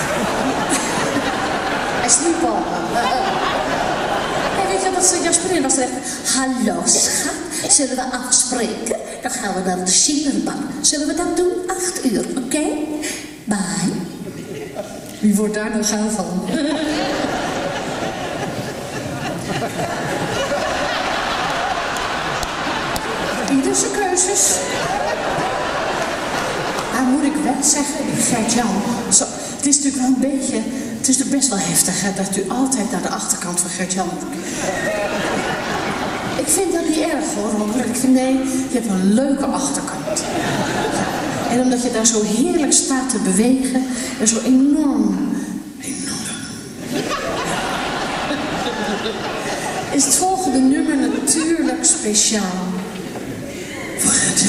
hij sliep al. Uh, uh. En weet je wat Jasperine was er echt, hallo schat, zullen we afspreken? Dan gaan we naar de Schierenbak. Zullen we dat doen? Acht uur, oké? Okay? Bye. Wie wordt daar nou gaaf van? Ieder zijn keuzes. Nou moet ik wel zeggen, Gert-Jan, het is natuurlijk wel een beetje Het is natuurlijk best wel heftig hè, dat u altijd naar de achterkant van Gert-Jan moet. Ik vind dat niet erg hoor, Robert. Ik vind nee, je hebt een leuke achterkant. Ja. En omdat je daar zo heerlijk staat te bewegen en zo enorm, enorm. Is het volgende nummer natuurlijk speciaal voor Gert-Jan.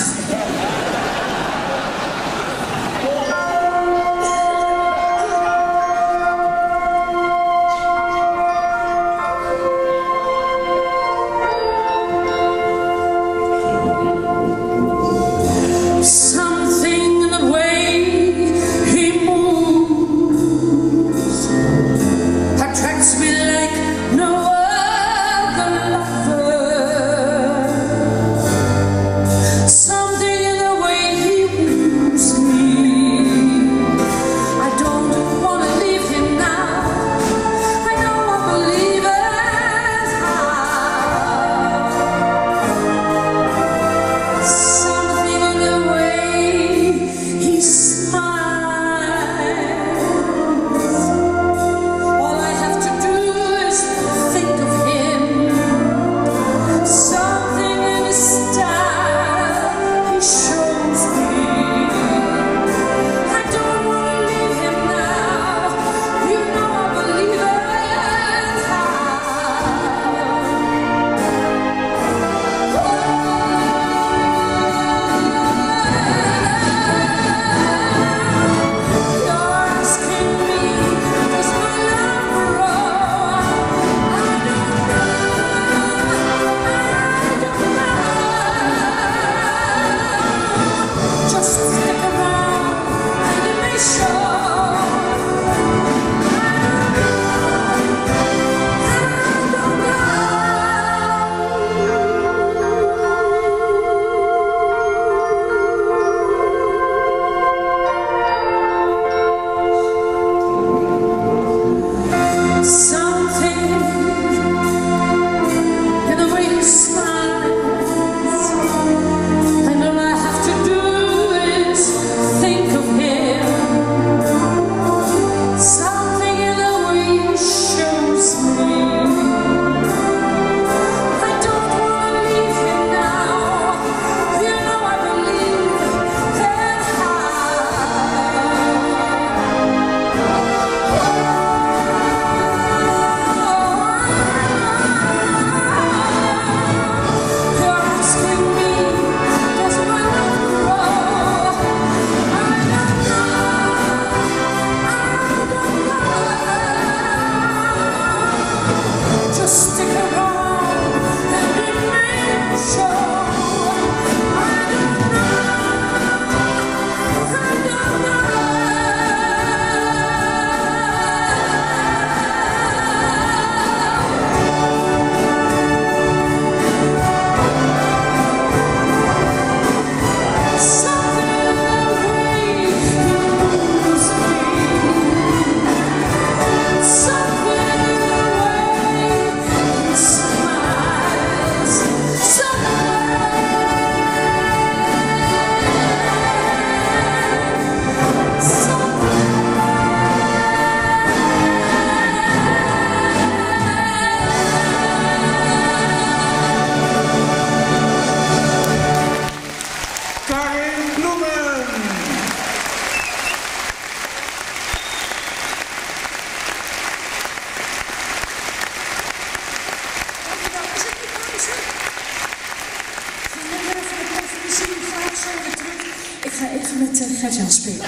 Gert-Jan spelen.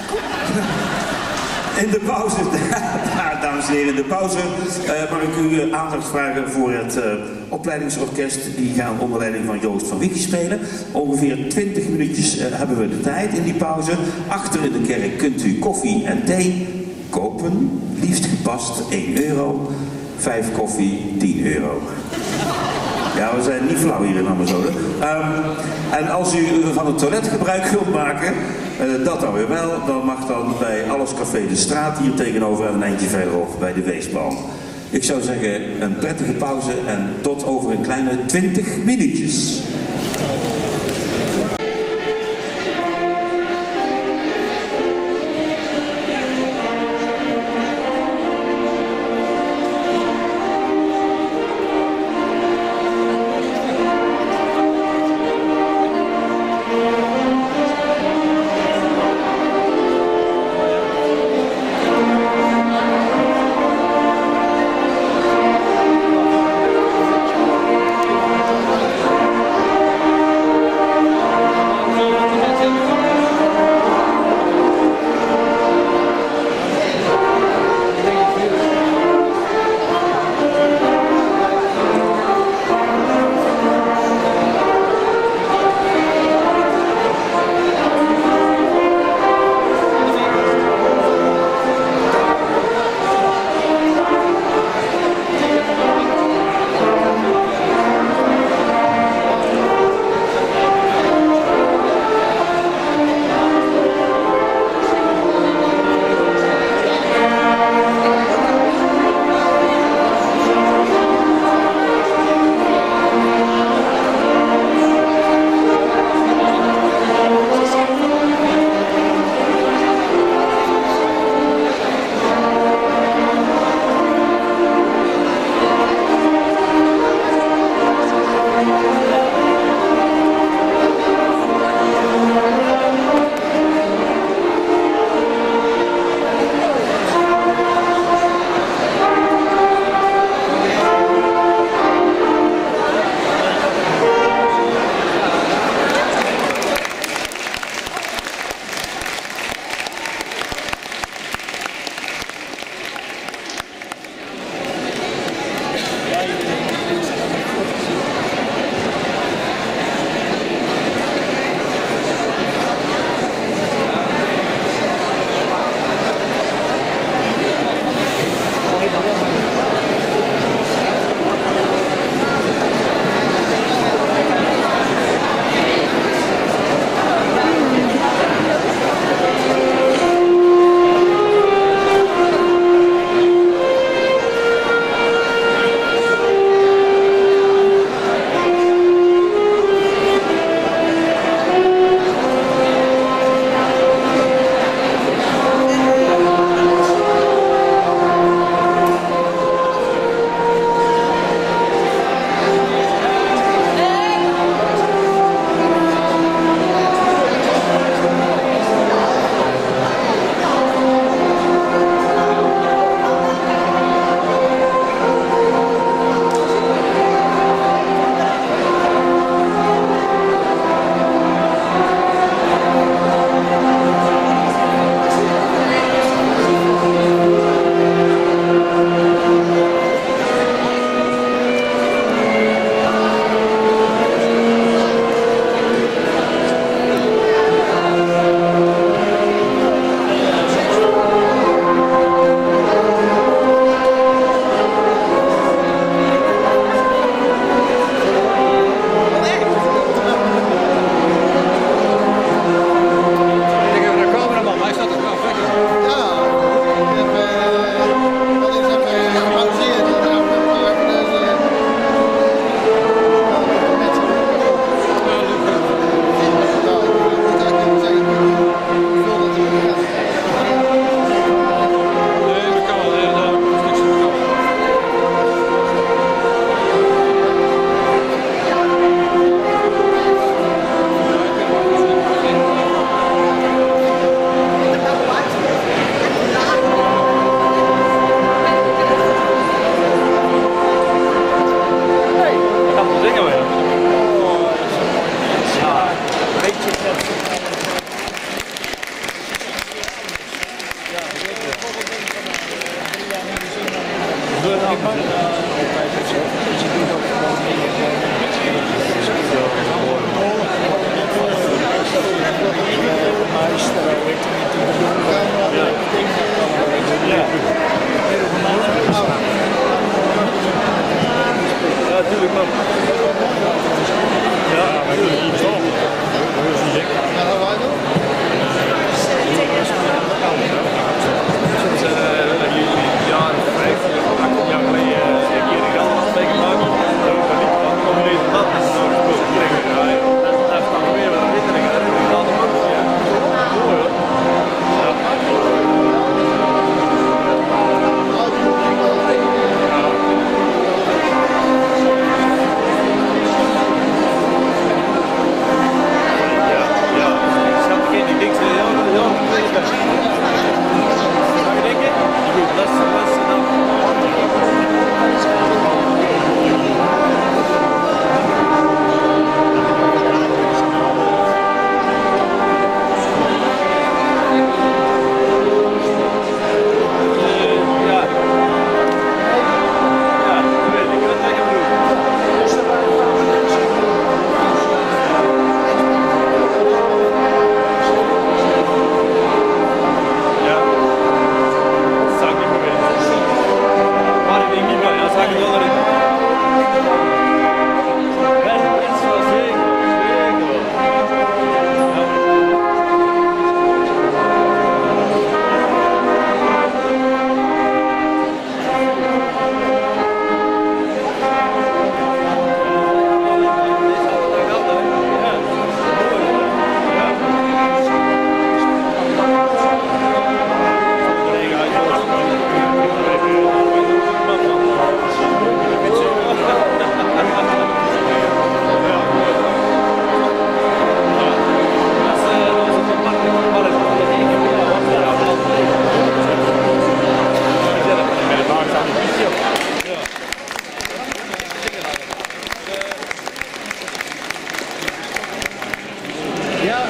In de pauze, dames en heren, in de pauze uh, mag ik u aandacht vragen voor het uh, opleidingsorkest. Die gaan onder leiding van Joost van Wickie spelen. Ongeveer twintig minuutjes uh, hebben we de tijd in die pauze. Achter in de kerk kunt u koffie en thee kopen. Liefst gepast één euro. Vijf koffie, tien euro. Ja, we zijn niet flauw hier in Amazone. Um, en als u van het toilet gebruik wilt maken, uh, dat dan weer wel, dan mag dan bij Alles Café de Straat hier tegenover en een eindje verderop bij de Weesboom. Ik zou zeggen, een prettige pauze en tot over een kleine twintig minuutjes.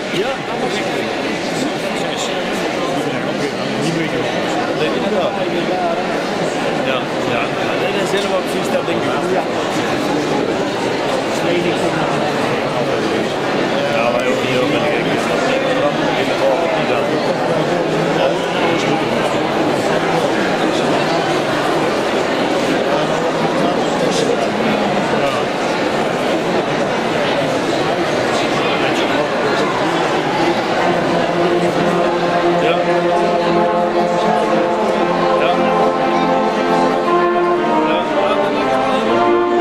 Ja, ja, ja, dat is helemaal precies dat denk ik. Ja, maar ook hier ben ik in de volgende niet aan. Ja.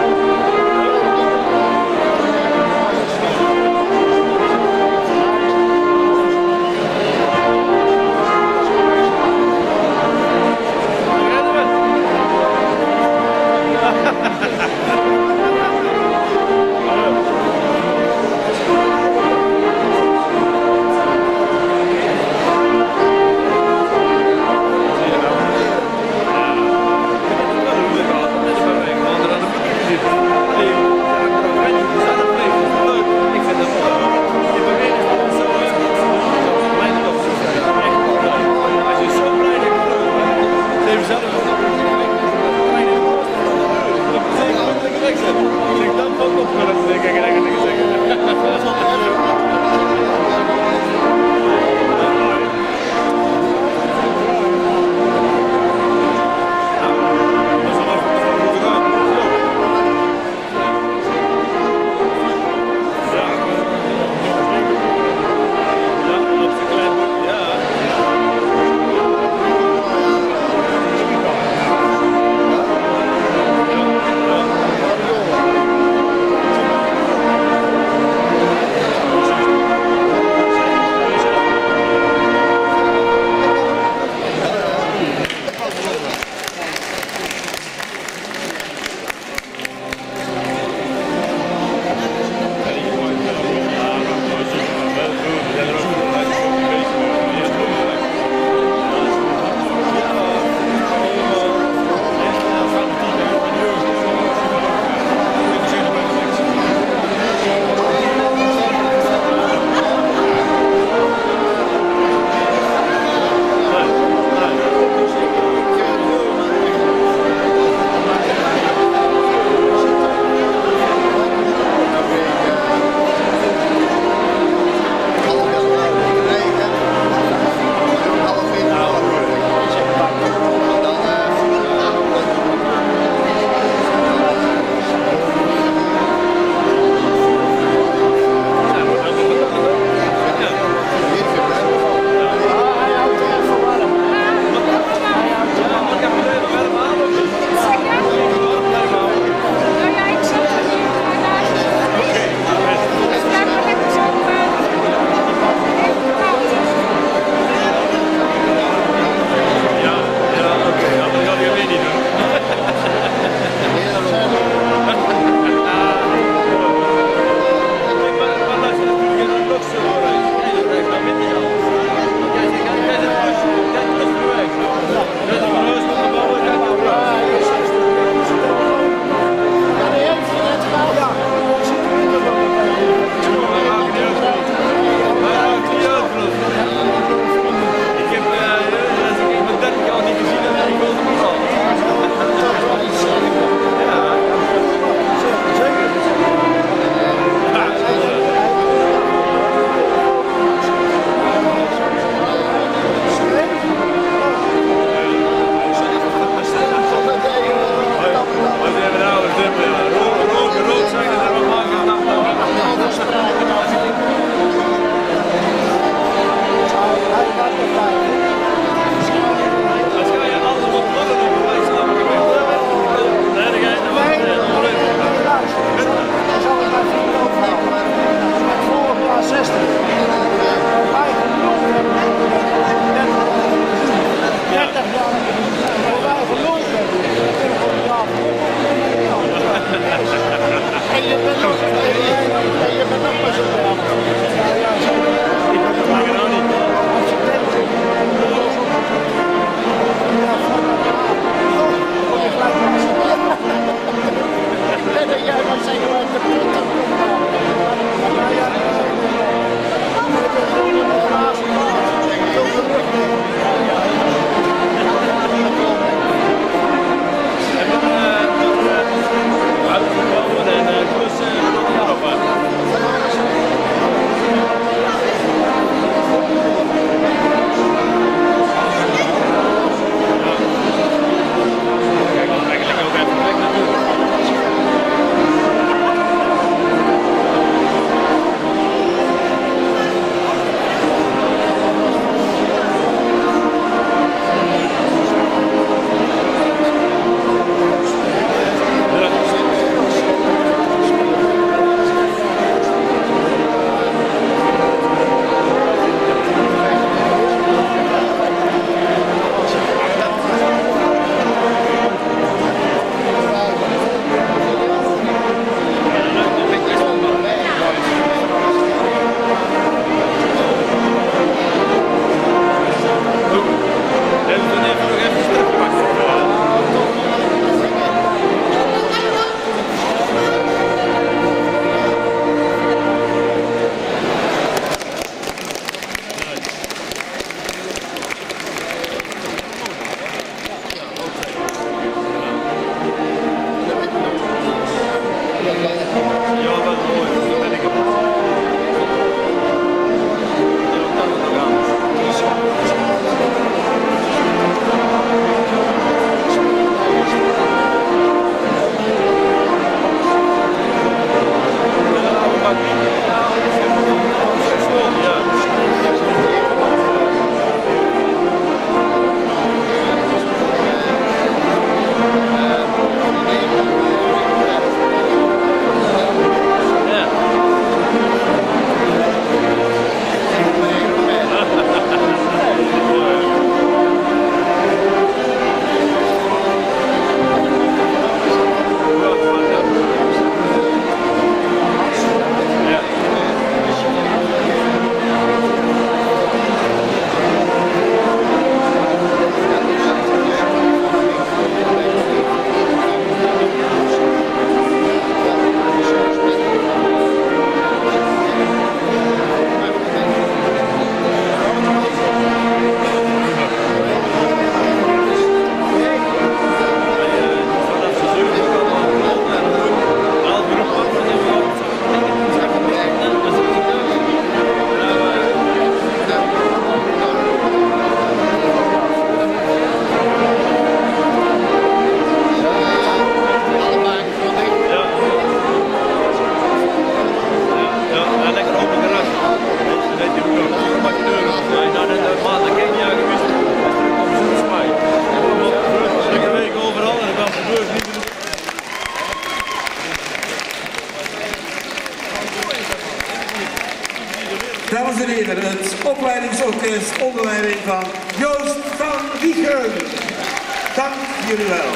Dames en heren, het opleidingsorkest onder leiding van Joost van Wiegen. Dank jullie wel.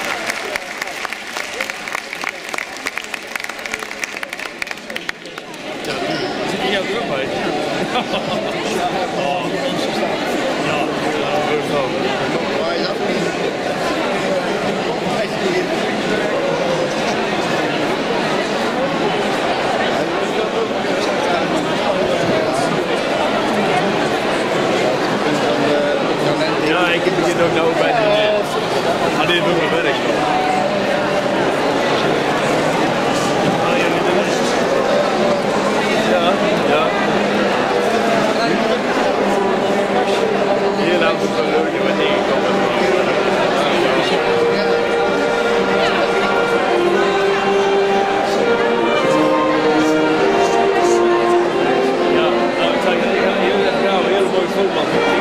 Zit hij jou er ook bij? Oh, ja, rustig over. Waar is dat? Ja, ik begin ook nou bij de... Maar dit doet mijn werk. Ja, ja. Hier nou goed zo'n leukje met ingekomen. Ja, nou ik zeg, ik ga hier een hele mooie foto maken.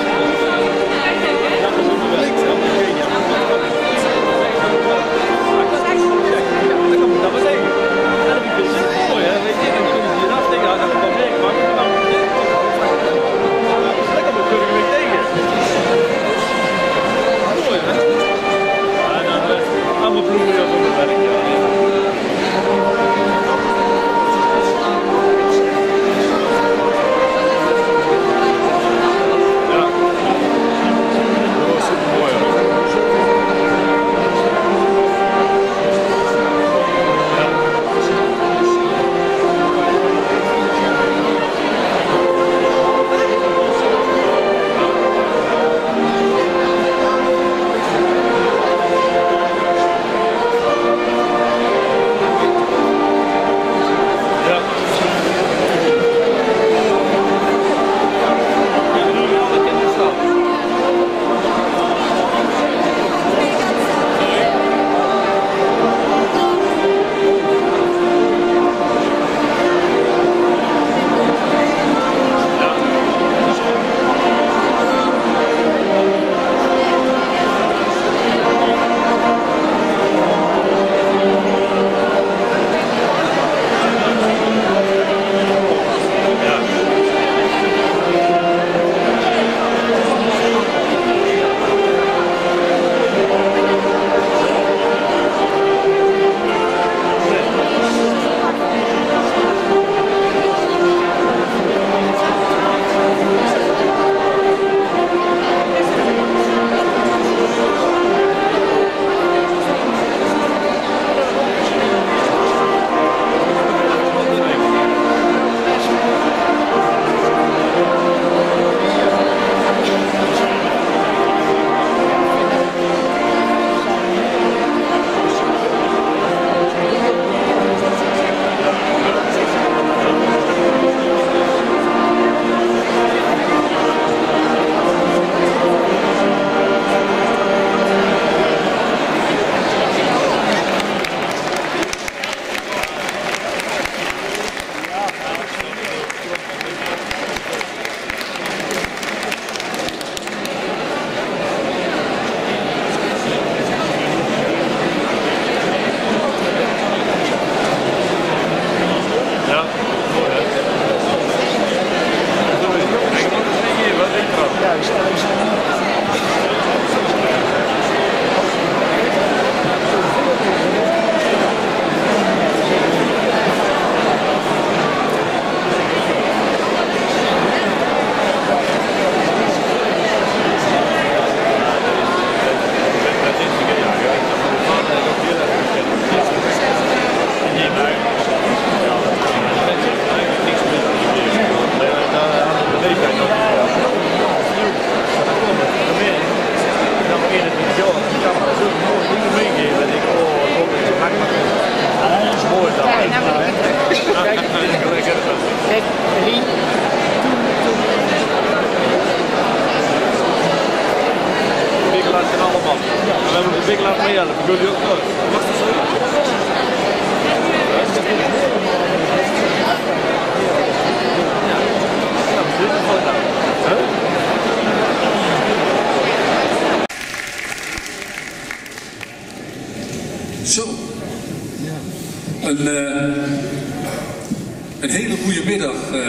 Zo. Een, uh, een hele goede middag. Uh,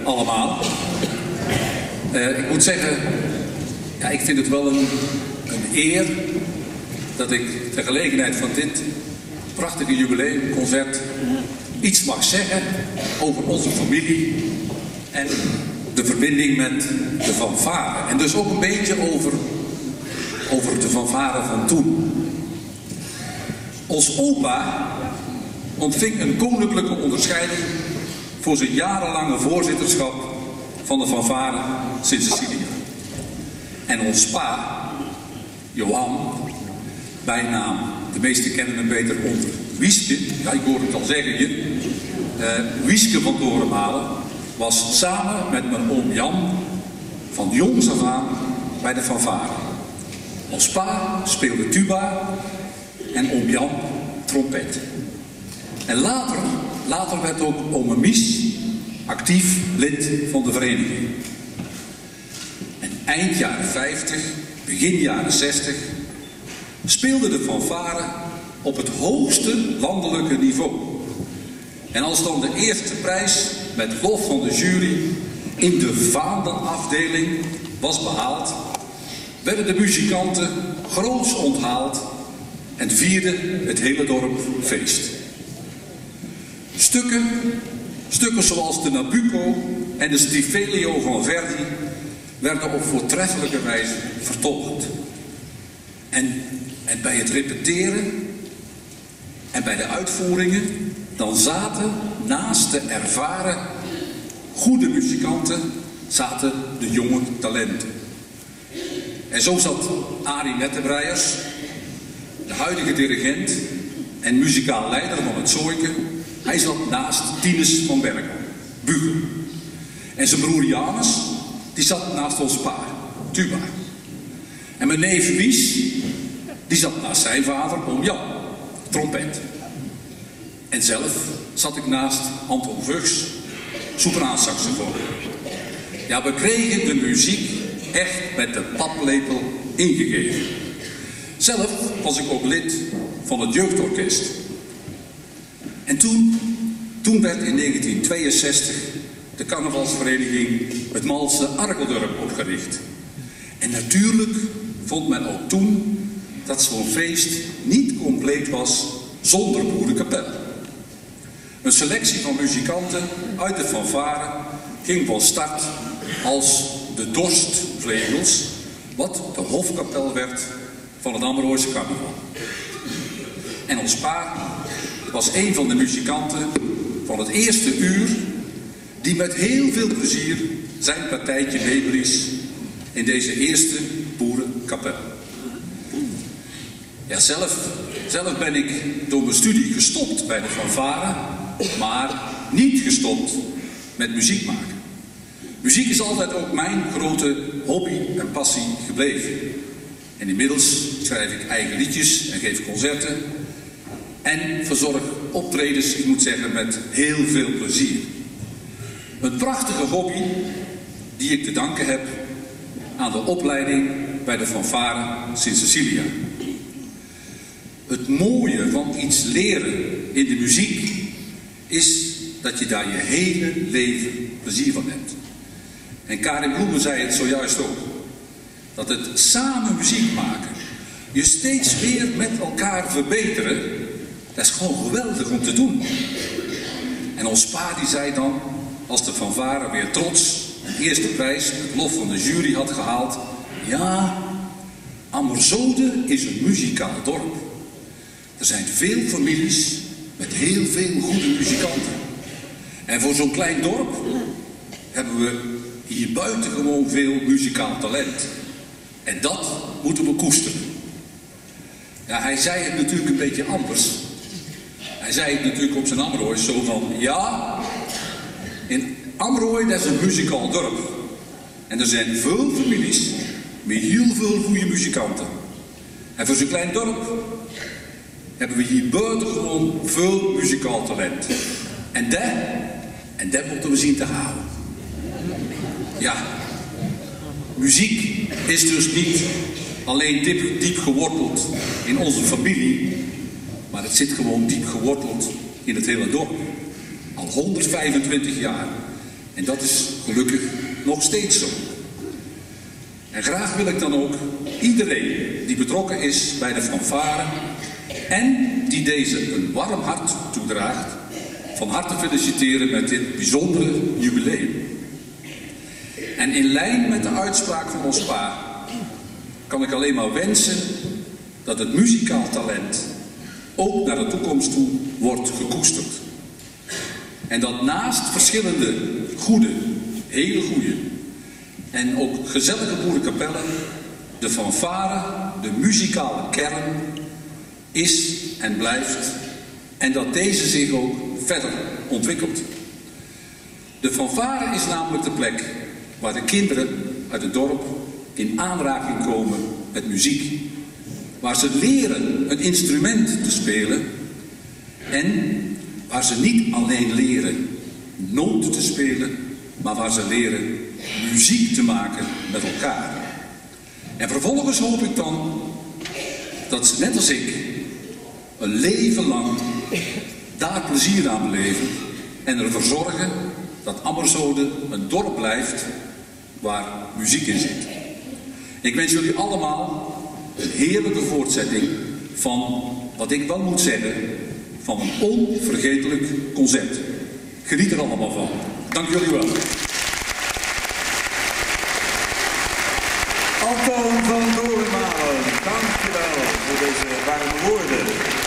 allemaal. Uh, ik moet zeggen, ja, ik vind het wel een, een eer dat ik ter gelegenheid van dit prachtige jubileumconcert iets mag zeggen over onze familie en de verbinding met de fanfare. En dus ook een beetje over, over de fanfare van toen. Ons opa ontving een koninklijke onderscheiding voor zijn jarenlange voorzitterschap van de fanfare Sint-Cecilia. En ons pa, Johan, bijnaam, de meesten kennen hem beter onder Wieske, ja ik hoor het al zeggen je, uh, Wieske van Dorenmalen, was samen met mijn oom Jan van jongs af aan bij de fanfare. Ons pa speelde tuba en oom Jan trompet. En later, later werd ook oom Mies actief lid van de vereniging. En eind jaren vijftig, begin jaren zestig speelde de fanfare op het hoogste landelijke niveau. En als dan de eerste prijs met lof van de jury in de vaandenafdeling was behaald, werden de muzikanten groots onthaald en vierde het hele dorp feest. Stukken, stukken zoals de Nabucco en de Stifelio van Verdi werden op voortreffelijke wijze vertolkt. En, en bij het repeteren en bij de uitvoeringen, dan zaten naast de ervaren goede muzikanten, zaten de jonge talenten. En zo zat Arie Nettebreiers, de huidige dirigent en muzikaal leider van het Zooike, hij zat naast Tinus van Bergen, Bugel. En zijn broer Janus, die zat naast ons pa, tuba. En mijn neef Wies, die zat naast zijn vader, oom Jan, trompet. En zelf zat ik naast Anton Vugs, sopraansaxofoon. Ja, we kregen de muziek echt met de paplepel ingegeven. Zelf was ik ook lid van het jeugdorkest. En toen, toen werd in negentien tweeënzestig de carnavalsvereniging het Malse Argeldorp opgericht. En natuurlijk vond men ook toen dat zo'n feest niet compleet was zonder boerenkapel. Een selectie van muzikanten uit de fanfare ging van start als de Dorstvlegels, wat de hofkapel werd van het Ammerooise carnaval. En ons pa was een van de muzikanten van het eerste uur die met heel veel plezier zijn partijtje meeblies in deze eerste boerenkapel. Ja, zelf, zelf ben ik door mijn studie gestopt bij de fanfare, maar niet gestopt met muziek maken. Muziek is altijd ook mijn grote hobby en passie gebleven. En inmiddels schrijf ik eigen liedjes en geef concerten en verzorg optredens, ik moet zeggen, met heel veel plezier. Een prachtige hobby die ik te danken heb aan de opleiding bij de fanfare Sint-Cecilia. Het mooie van iets leren in de muziek is dat je daar je hele leven plezier van hebt. En Karin Bloemen zei het zojuist ook. Dat het samen muziek maken, je steeds weer met elkaar verbeteren, dat is gewoon geweldig om te doen. En ons pa die zei dan, als de fanfare weer trots een eerste prijs, het lof van de jury had gehaald, ja, Ammerzode is een muzikaal dorp. Er zijn veel families met heel veel goede muzikanten. En voor zo'n klein dorp hebben we hier buitengewoon veel muzikaal talent. En dat moeten we koesteren. Ja, hij zei het natuurlijk een beetje anders. Hij zei het natuurlijk op zijn Ammeroois zo van, ja, in Ammerooi dat is een muzikaal dorp. En er zijn veel families met heel veel goede muzikanten. En voor zo'n klein dorp hebben we hier buitengewoon veel muzikaal talent. En dat, en dat moeten we zien te houden. Ja, muziek is dus niet alleen diep, diep geworteld in onze familie, maar het zit gewoon diep geworteld in het hele dorp. Al honderdvijfentwintig jaar En dat is gelukkig nog steeds zo. En graag wil ik dan ook iedereen die betrokken is bij de fanfare en die deze een warm hart toedraagt, van harte feliciteren met dit bijzondere jubileum. En in lijn met de uitspraak van ons pa kan ik alleen maar wensen dat het muzikaal talent ook naar de toekomst toe wordt gekoesterd. En dat naast verschillende goede, hele goede en ook gezellige boerenkapellen de fanfare, de muzikale kern is en blijft en dat deze zich ook verder ontwikkelt. De fanfare is namelijk de plek waar de kinderen uit het dorp in aanraking komen met muziek. Waar ze leren een instrument te spelen en waar ze niet alleen leren noten te spelen, maar waar ze leren muziek te maken met elkaar. En vervolgens hoop ik dan dat ze net als ik een leven lang daar plezier aan beleven en ervoor zorgen dat Ammerzoden een dorp blijft waar muziek in zit. Ik wens jullie allemaal een heerlijke voortzetting van, wat ik wel moet zeggen, van een onvergetelijk concert. Geniet er allemaal van. Dank jullie wel. Anton van Doornmalen, dankjewel voor deze warme woorden.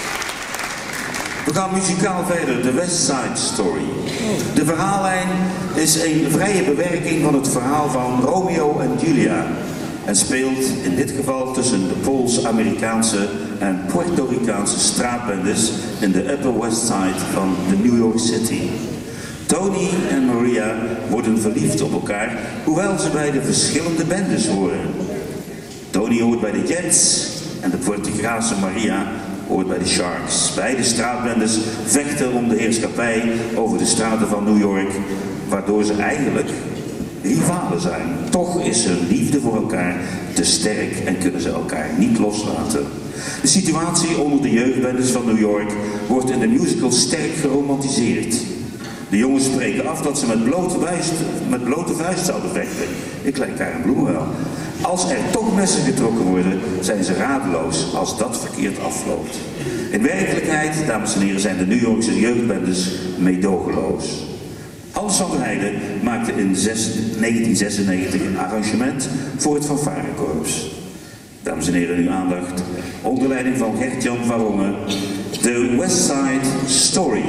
We gaan muzikaal verder, de West Side Story. De verhaallijn is een vrije bewerking van het verhaal van Romeo en Julia. En speelt in dit geval tussen de Pools-Amerikaanse en Puerto Ricaanse straatbendes in de Upper West Side van de New York City. Tony en Maria worden verliefd op elkaar, hoewel ze bij de verschillende bendes horen. Tony hoort bij de Jets en de Puerto Ricaanse Maria hoort bij de Sharks. Beide straatbendes vechten om de heerschappij over de straten van New York, waardoor ze eigenlijk rivalen zijn. Toch is hun liefde voor elkaar te sterk en kunnen ze elkaar niet loslaten. De situatie onder de jeugdbendes van New York wordt in de musical sterk geromantiseerd. De jongens spreken af dat ze met blote vuist, met blote vuist zouden vechten. Ik lijk daar een bloem wel. Als er toch messen getrokken worden, zijn ze radeloos als dat verkeerd afloopt. In werkelijkheid, dames en heren, zijn de New Yorkse jeugdbendes meedogenloos. Hans van der Heijden maakte in negentien zesennegentig een arrangement voor het fanfarekorps. Dames en heren, uw aandacht. Onder leiding van Gert-Jan van Rongen, The West Side Story.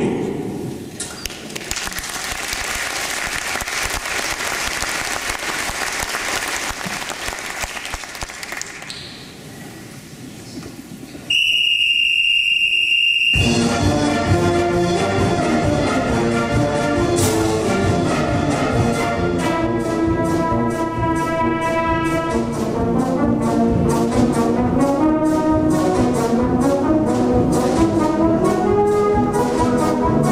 Thank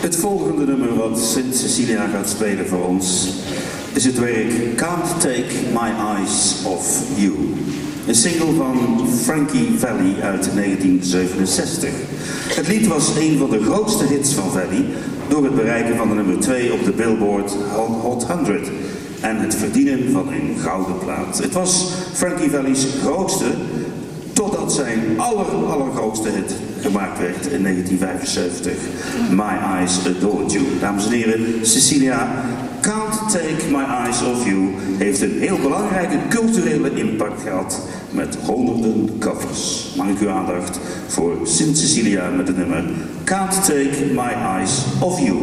Het volgende nummer wat Sint Cecilia gaat spelen voor ons is het werk Can't Take My Eyes Off You. Een single van Frankie Valli uit negentien zevenenzestig. Het lied was een van de grootste hits van Valli door het bereiken van de nummer twee op de Billboard Hot honderd en het verdienen van een gouden plaat. Het was Frankie Valli's grootste, totdat zijn aller, allergrootste hit gemaakt werd in negentien vijfenzeventig. My Eyes Adored You. Dames en heren, Cecilia, Can't Take My Eyes Off You heeft een heel belangrijke culturele impact gehad met honderden covers. Mag ik uw aandacht voor Sint Cecilia met het nummer Can't Take My Eyes Off You.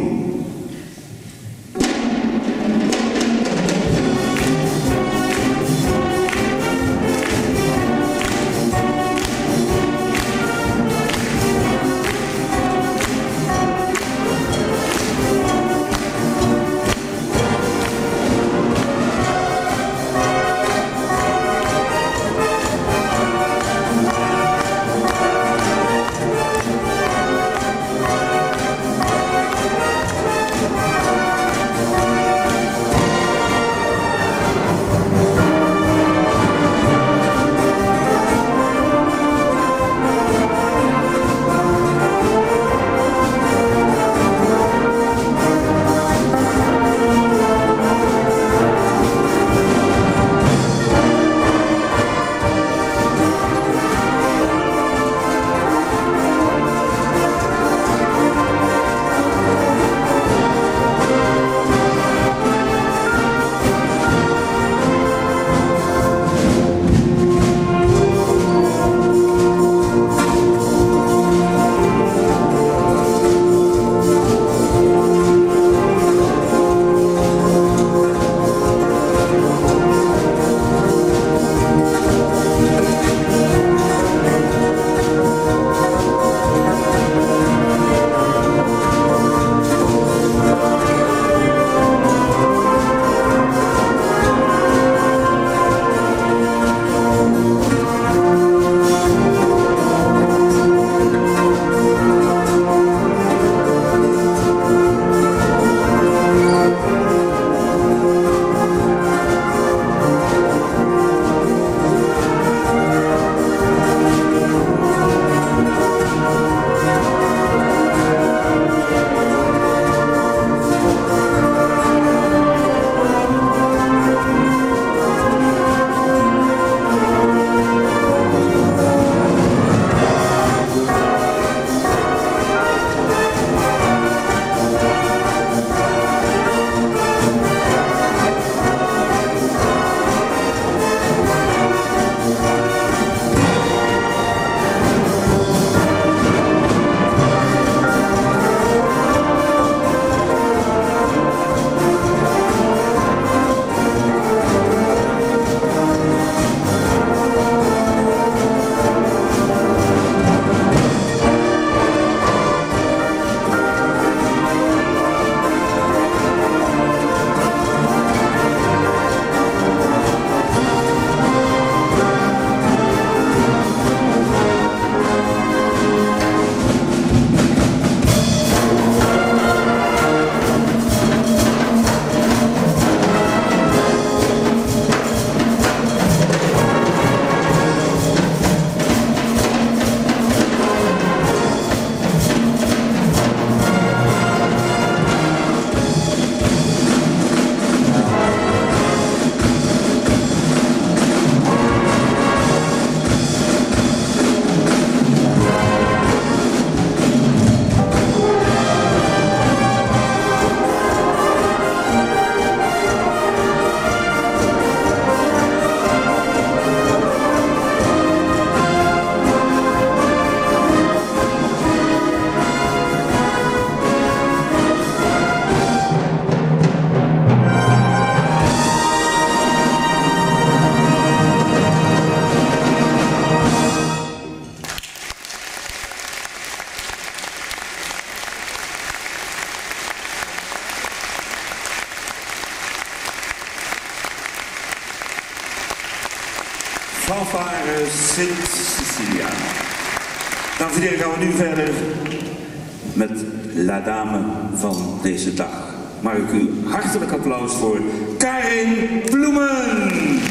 fanfare Sint Cecilia. Dames en heren, gaan we nu verder met La Dame van deze dag. Mag ik u hartelijk applaus voor Karin Bloemen.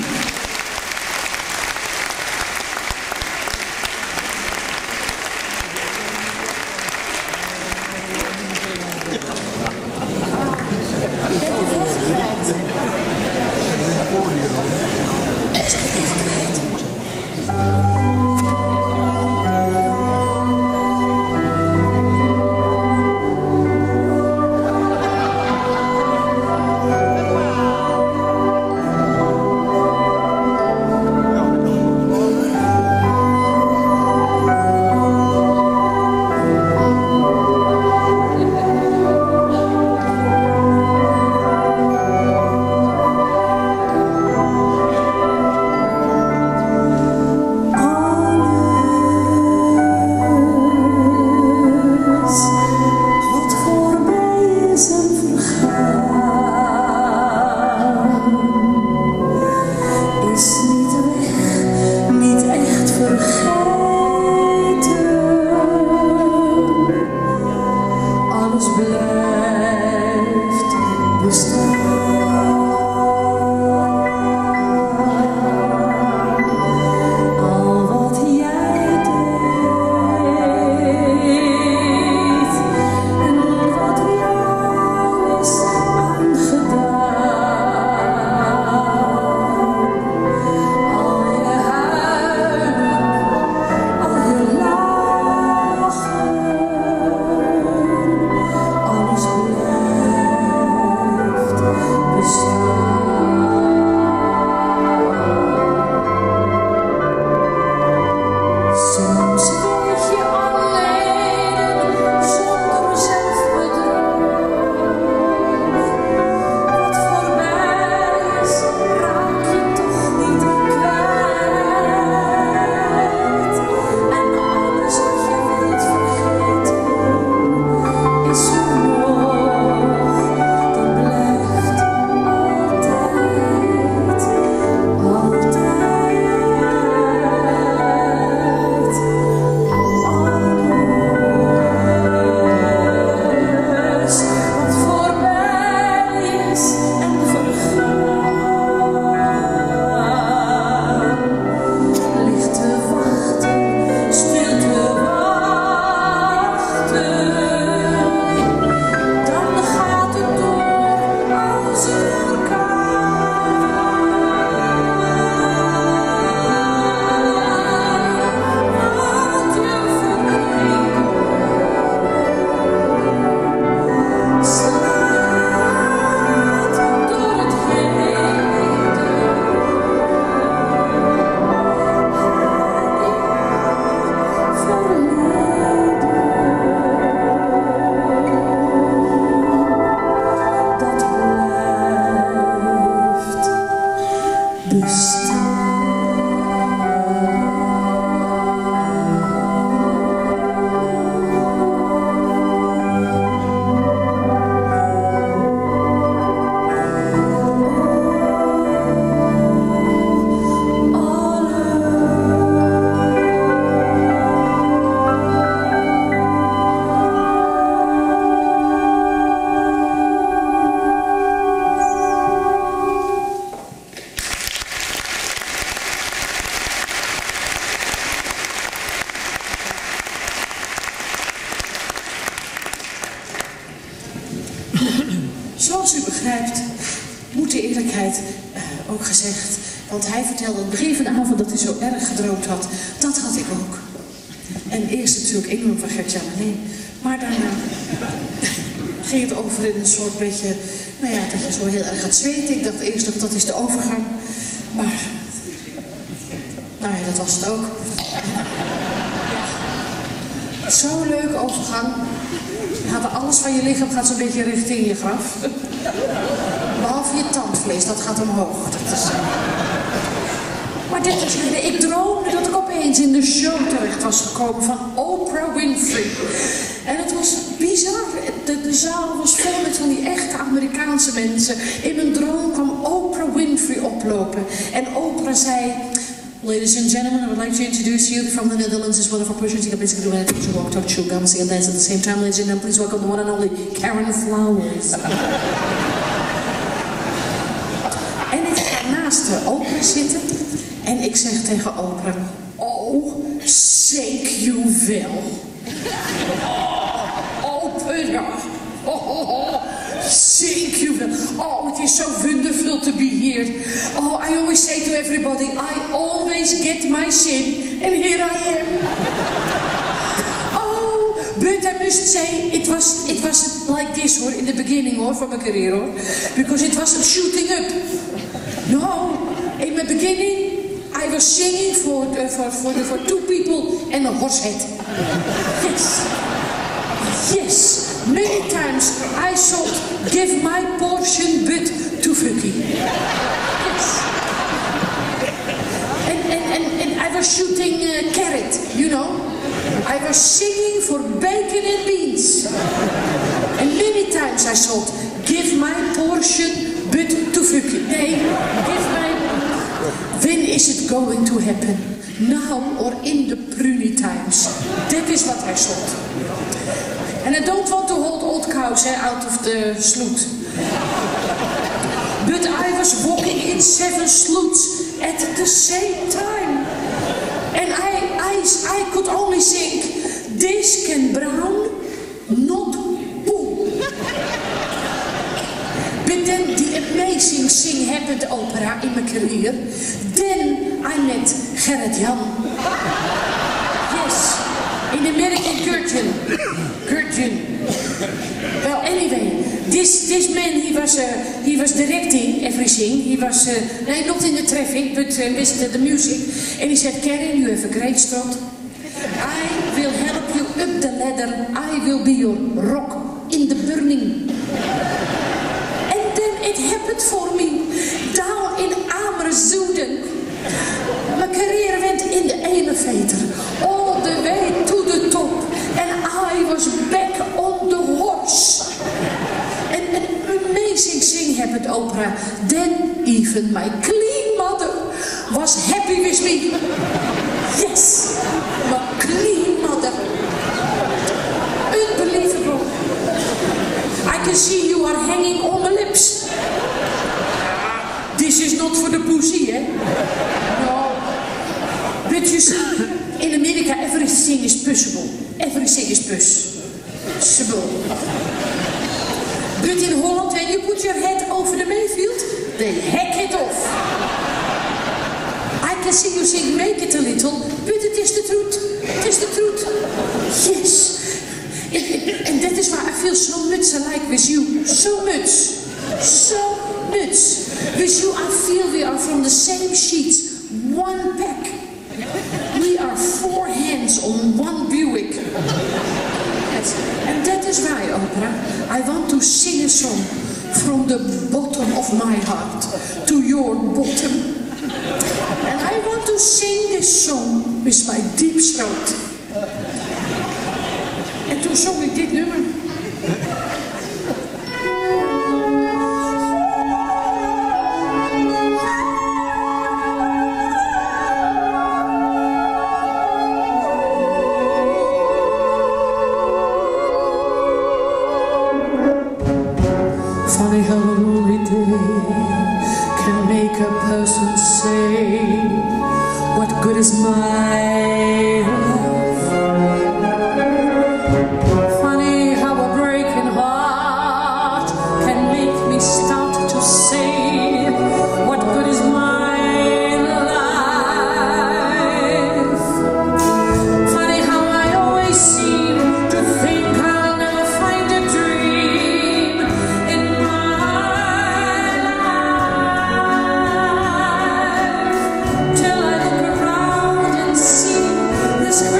Zoals u begrijpt, moet de eerlijkheid uh, ook gezegd. Want hij vertelde aan het begin van de avond dat hij zo erg gedroomd had. Dat had ik ook. En eerst natuurlijk enorm van Gert-Jan alleen. Maar daarna ging het over in een soort beetje, nou ja, dat je zo heel erg gaat zweten. Ik dacht eerst dat dat is de overgang. Maar, nou ja, dat was het ook. Zo'n leuke overgang. Gaat alles van je lichaam gaat zo'n beetje richting je graf. Behalve je tandvlees, dat gaat omhoog. Dat is... Maar dit is, ik droomde dat ik opeens in de show terecht was gekomen van Oprah Winfrey. En het was bizar. De, de zaal was vol met van die echte Amerikaanse mensen. In mijn droom kwam Oprah Winfrey oplopen. En Oprah zei, Ladies and gentlemen, I would like to introduce you from the Netherlands is one of our persons. You can basically do anything to walk, talk, chew, gum, sing and dance at the same time. Ladies and gentlemen, please welcome the one and only Karen Flowers. En ik ga naast de Oprah zitten en ik zeg tegen Oprah, oh, zeker you wel. Oh, Oprah. Oh, oh, oh. Thank you. Oh, it is so wonderful to be here. Oh, I always say to everybody, I always get my sin, and here I am. Oh, but I must say, it was it was like this, or in the beginning, or for my career, or because it wasn't shooting up. No, in the beginning, I was singing for uh, for for, the, for two people and a horse head. Yes, yes. Many times I thought, give my portion but to Fucky. Yes. And, and, and, and I was shooting uh, carrot, you know. I was singing for bacon and beans. And many times I thought, give my portion but to Fucky. Nee, give my... When is it going to happen? Now or in the pruny times? That is what I thought. And I don't want to hold old cows eh, out of the sloot. But I was walking in seven sloots at the same time. And I, I, I could only think, this can brown, not poo. But then the amazing thing happened, Oprah, in my career. Then I met Gerrit Jan. Yes, in American Gurgen. Gurgen. Well, anyway, this this man he was uh, he was directing everything. He was uh, no, not in the traffic, but uh, with the, the music. And he said, "Karen, you have a great strut. I will help you up the ladder. I will be your rock in the burning." And then it happened for me down in Amersfoort. My career went in the elevator all the way to the top. And I was back on the horse. And an amazing thing happened, Oprah. Then even my clean mother was happy with me. Yes, my clean mother. Unbelievable. I can see you are hanging on my lips. This is not for the pussy, eh? No. But you see, in America everything is possible. Everything is possible. But in Holland, when you put your head over the Mayfield, they hack it off. I can see you think, make it a little, but it is the truth. It is the truth. Yes. It, it, and that is why I feel so much alike with you. So much. So much. With you, I feel we are from the same sheets. One pack. We are four hands on one Buick. Yes. And that is why, Oprah, I want to sing a song from the bottom of my heart to your bottom. And I want to sing this song with my deep throat. En toen zong ik dit nummer. Funny how a lonely day can make a person say, what good is my life? Funny how a breaking heart can make me start to say, what good is my life? Funny how I always seem to think I'll never find a dream in my life, till I look around and see this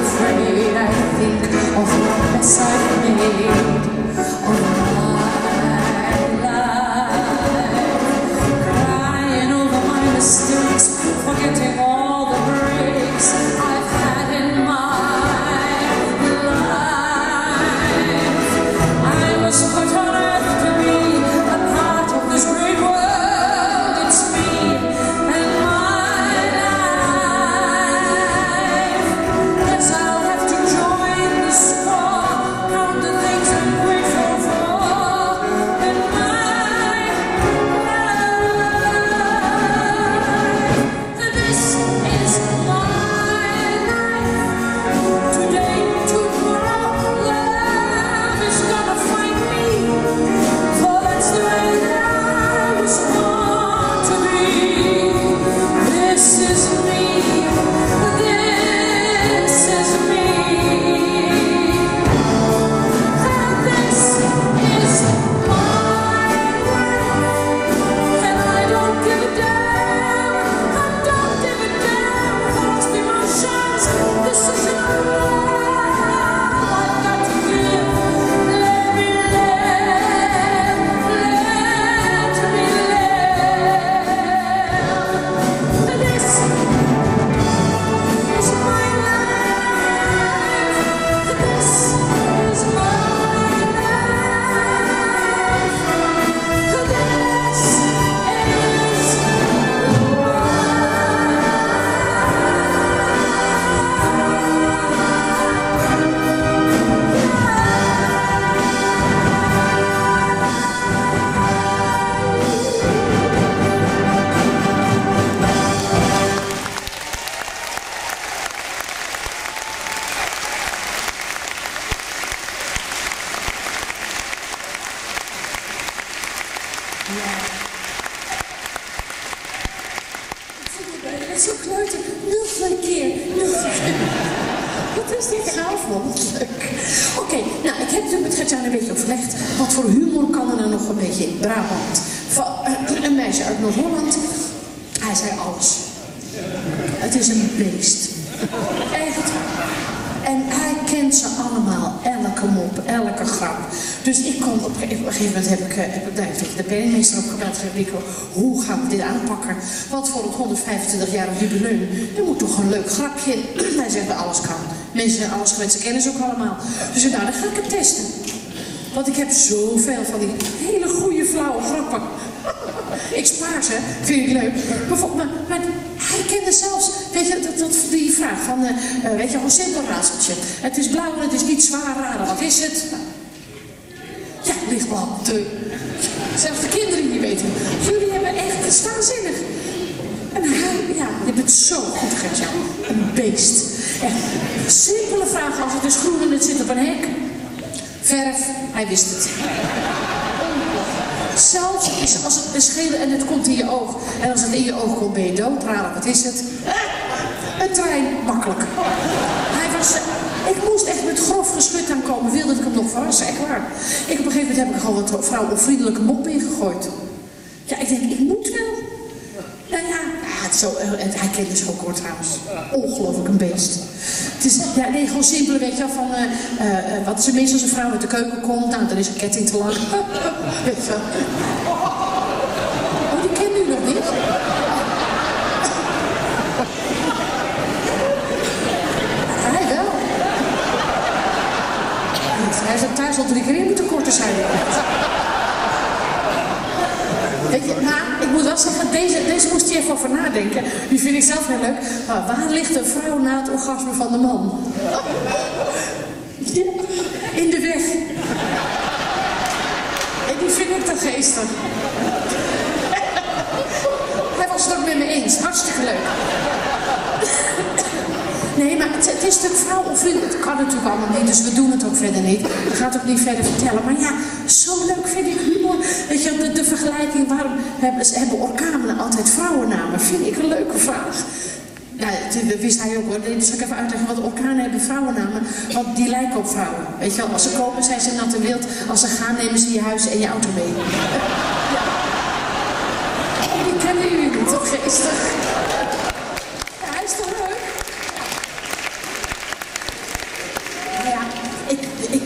afraid. I think of what mess I've made of my life, crying over my mistakes, forgetting all the breaks I've had in my life. I was put on earth to be a part of this great world. It's me and my life. Guess I'll have to join the score, count the things I'm grateful for in my life. This is my life. Today, tomorrow, love is gonna find me. For that's the way that I was born to be. This is me. This is me. And this is my life. And I don't give a damn. I don't give a damn. Lost emotions. This is my life. I've got to give. Let me live. Let me live. This is my life. This is my life. This is Het is zo kleuter. Nog een keer. Nog een keer. Wat is dit gaaf, man. Wat leuk. Oké, nou, ik heb het met Gert-Jan een beetje overlegd. Wat voor humor kan er nou nog een beetje in Brabant? Van, uh, een meisje uit Noord-Holland. Hij zei alles. Het is een beest. Echt. En hij kent ze allemaal, elke mop, elke grap. Dus ik kon op, op een gegeven moment heb ik, heb ik daar tegen de penningmeester opgebeld. Rico, hoe gaan we dit aanpakken? Want voor het honderdvijfentwintig-jarig jubileum, er moet toch een leuk grapje in. Hij zegt dat alles kan. Mensen zijn alles gewend, ze kennen ze ook allemaal. Dus ik nou, dan ga ik hem testen. Want ik heb zoveel van die hele goede flauwe grappen. Ik spaar ze, vind ik leuk. Bijvoorbeeld, maar, maar hij kende zelfs, weet je, dat, dat, die vraag van, uh, uh, weet je, een simpel raadseltje. Het is blauw en het is niet zwaar raden, wat is het? Ja, lichtbal. De, zelfs de kinderen die weten. Jullie hebben echt staanzinnig. En hij, ja, je bent zo goed, Gert-Jan. Een beest. Echt, simpele vraag als het is groen en het zit op een hek. Verf, hij wist het. Zelfs als het is geel en het komt in je oog. En als het in je oog komt ben je dood. Raar, wat is het? Een trein, makkelijk. Hij was, ik moest echt met grof geschut aankomen. Wilde ik hem nog verrassen, echt waar. Ik, op een gegeven moment heb ik gewoon wat vrouwenvriendelijke mop ingegooid. Ja, ik denk, ik moet wel. Nou ja, het is zo, hij kende ze ook hoor trouwens. Ongelooflijk een beest. Het is, ja, nee, gewoon simpel, weet je wel, van, uh, uh, wat is er mis als een vrouw uit de keuken komt? Nou, dan is een ketting te lang. Weet je wel. Oh, die kent u nog niet? Hij wel. Hij is thuis al drie keer in moeten korten zijn. Weet je, nou, ik moet wel zeggen, deze, deze moest hij even over nadenken. Die vind ik zelf heel leuk. Maar waar ligt een vrouw na het orgasme van de man? Ja, in de weg. En die vind ik toch geestig. Hij was het ook met me eens. Hartstikke leuk. Nee, maar het, het is natuurlijk vrouwenvriendelijk. Het kan natuurlijk allemaal niet, dus we doen het ook verder niet. Ik ga het ook niet verder vertellen. Maar ja, zo leuk vind ik humor. Weet je, de, de vergelijking, waarom hebben, hebben orkanen altijd vrouwennamen? Vind ik een leuke vraag. Nou, dat wist hij ook hoor. Dus zal ik even uitleggen, wat orkanen hebben vrouwennamen. Want die lijken op vrouwen. Weet je wel, als ze komen zijn ze natte wild. Als ze gaan nemen ze je huis en je auto mee. Ja. Die kennen jullie niet, toch geestig? Ja, hij is toch leuk?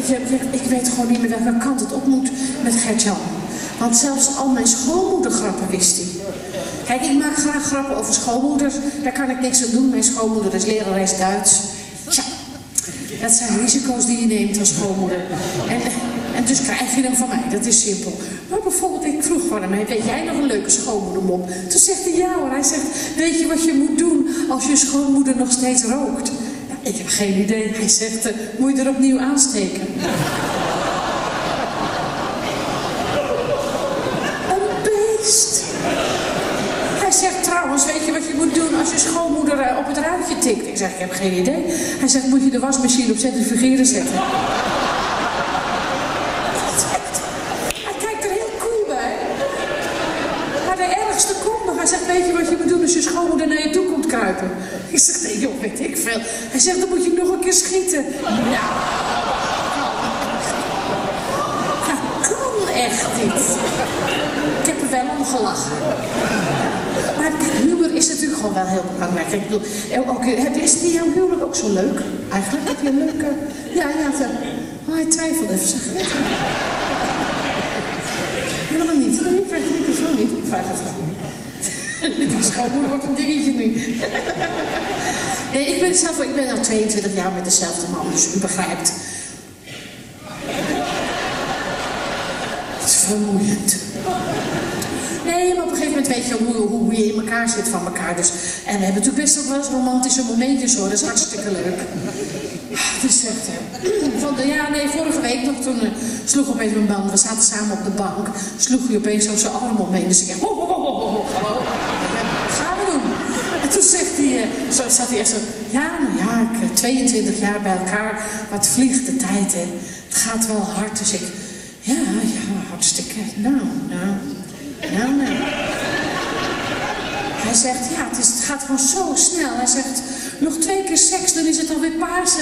je, je, ik weet gewoon niet meer welke kant het op moet met Gert-Jan. Want zelfs al mijn schoonmoedergrappen wist hij. Kijk, ik maak graag grappen over schoonmoeders. Daar kan ik niks aan doen. Mijn schoonmoeder is lerares Duits. Tja, dat zijn risico's die je neemt als schoonmoeder. En, en dus krijg je hem van mij, dat is simpel. Maar bijvoorbeeld, ik vroeg gewoon aan mij, weet jij nog een leuke schoonmoedermop? Toen zegt hij ja hoor. Hij zegt, weet je wat je moet doen als je schoonmoeder nog steeds rookt? Nou, ik heb geen idee. Hij zegt, uh, moet je er opnieuw aansteken? Hij zegt trouwens, weet je wat je moet doen als je schoonmoeder uh, op het ruitje tikt? Ik zeg, ik heb geen idee. Hij zegt, moet je de wasmachine op centrifugeren zetten? Hij kijkt er heel cool bij. Maar de ergste komt nog. Hij zegt, weet je wat je moet doen als je schoonmoeder naar je toe komt kruipen? Ik zeg, nee joh, weet ik veel. Hij zegt, dan moet je nog een keer schieten. Nou, dat kan echt niet. Ik heb er wel om gelachen. Maar humor is natuurlijk gewoon wel heel belangrijk. Ik bedoel, ook, is die jouw huwelijk ook zo leuk? Eigenlijk heb je een leuke... Ja, ja, ze... oh, hij twijfelde even, zeg je. Helemaal niet. Nee, ik vraag het niet, zo niet. Ik vraag het gewoon niet. Die schoonmoeder wordt een dingetje nu. Nee, ik ben zelf, ik ben al tweeëntwintig jaar met dezelfde man, dus u begrijpt. Het is vermoeiend. Nee, maar op een gegeven moment weet je hoe, hoe je in elkaar zit van elkaar. Dus, en we hebben natuurlijk best ook wel eens romantische momentjes hoor, dat is hartstikke leuk. Dus echt, van de, ja nee, vorige week nog, toen uh, sloeg opeens mijn man, we zaten samen op de bank, sloeg hij opeens zo zijn arm op me heen. Dus ik dacht, ho, ho, ho, ho, ho, hallo, wat gaan we doen? En toen zegt hij, uh, zo zat hij echt zo, ja, nou ja, ik uh, tweeëntwintig jaar bij elkaar, wat vliegt de tijd hè. Het gaat wel hard, dus ik, ja, ja, hartstikke, nou, nou. Nou, nou. Hij zegt, ja, het, is, het gaat gewoon zo snel. Hij zegt, nog twee keer seks, dan is het alweer Pasen.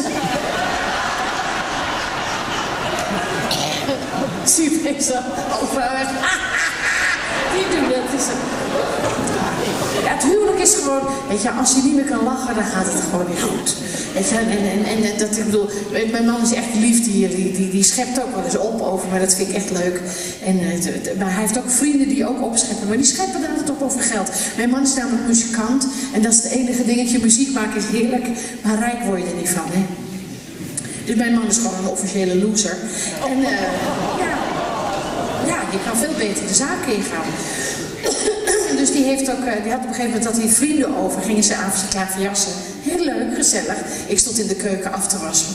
Zie je deze overal echt. Die doen dat. Is ja, het huwelijk is gewoon, weet je, als je niet meer kan lachen, dan gaat het gewoon weer goed. Weet je, en, en, en, en dat, ik bedoel, mijn man is echt lief, die, die, die, die schept ook wel eens op over, maar dat vind ik echt leuk. En, maar hij heeft ook vrienden die ook opscheppen, maar die scheppen dan altijd op over geld. Mijn man is namelijk muzikant en dat is het enige dingetje, muziek maken is heerlijk, maar rijk word je er niet van, hè. Dus mijn man is gewoon een officiële loser. En uh, ja, ja, je kan veel beter de zaak ingaan. Dus die heeft ook, die had op een gegeven moment dat hij vrienden over, gingen ze avonds klaar verjassen. Heel leuk, gezellig. Ik stond in de keuken af te wassen.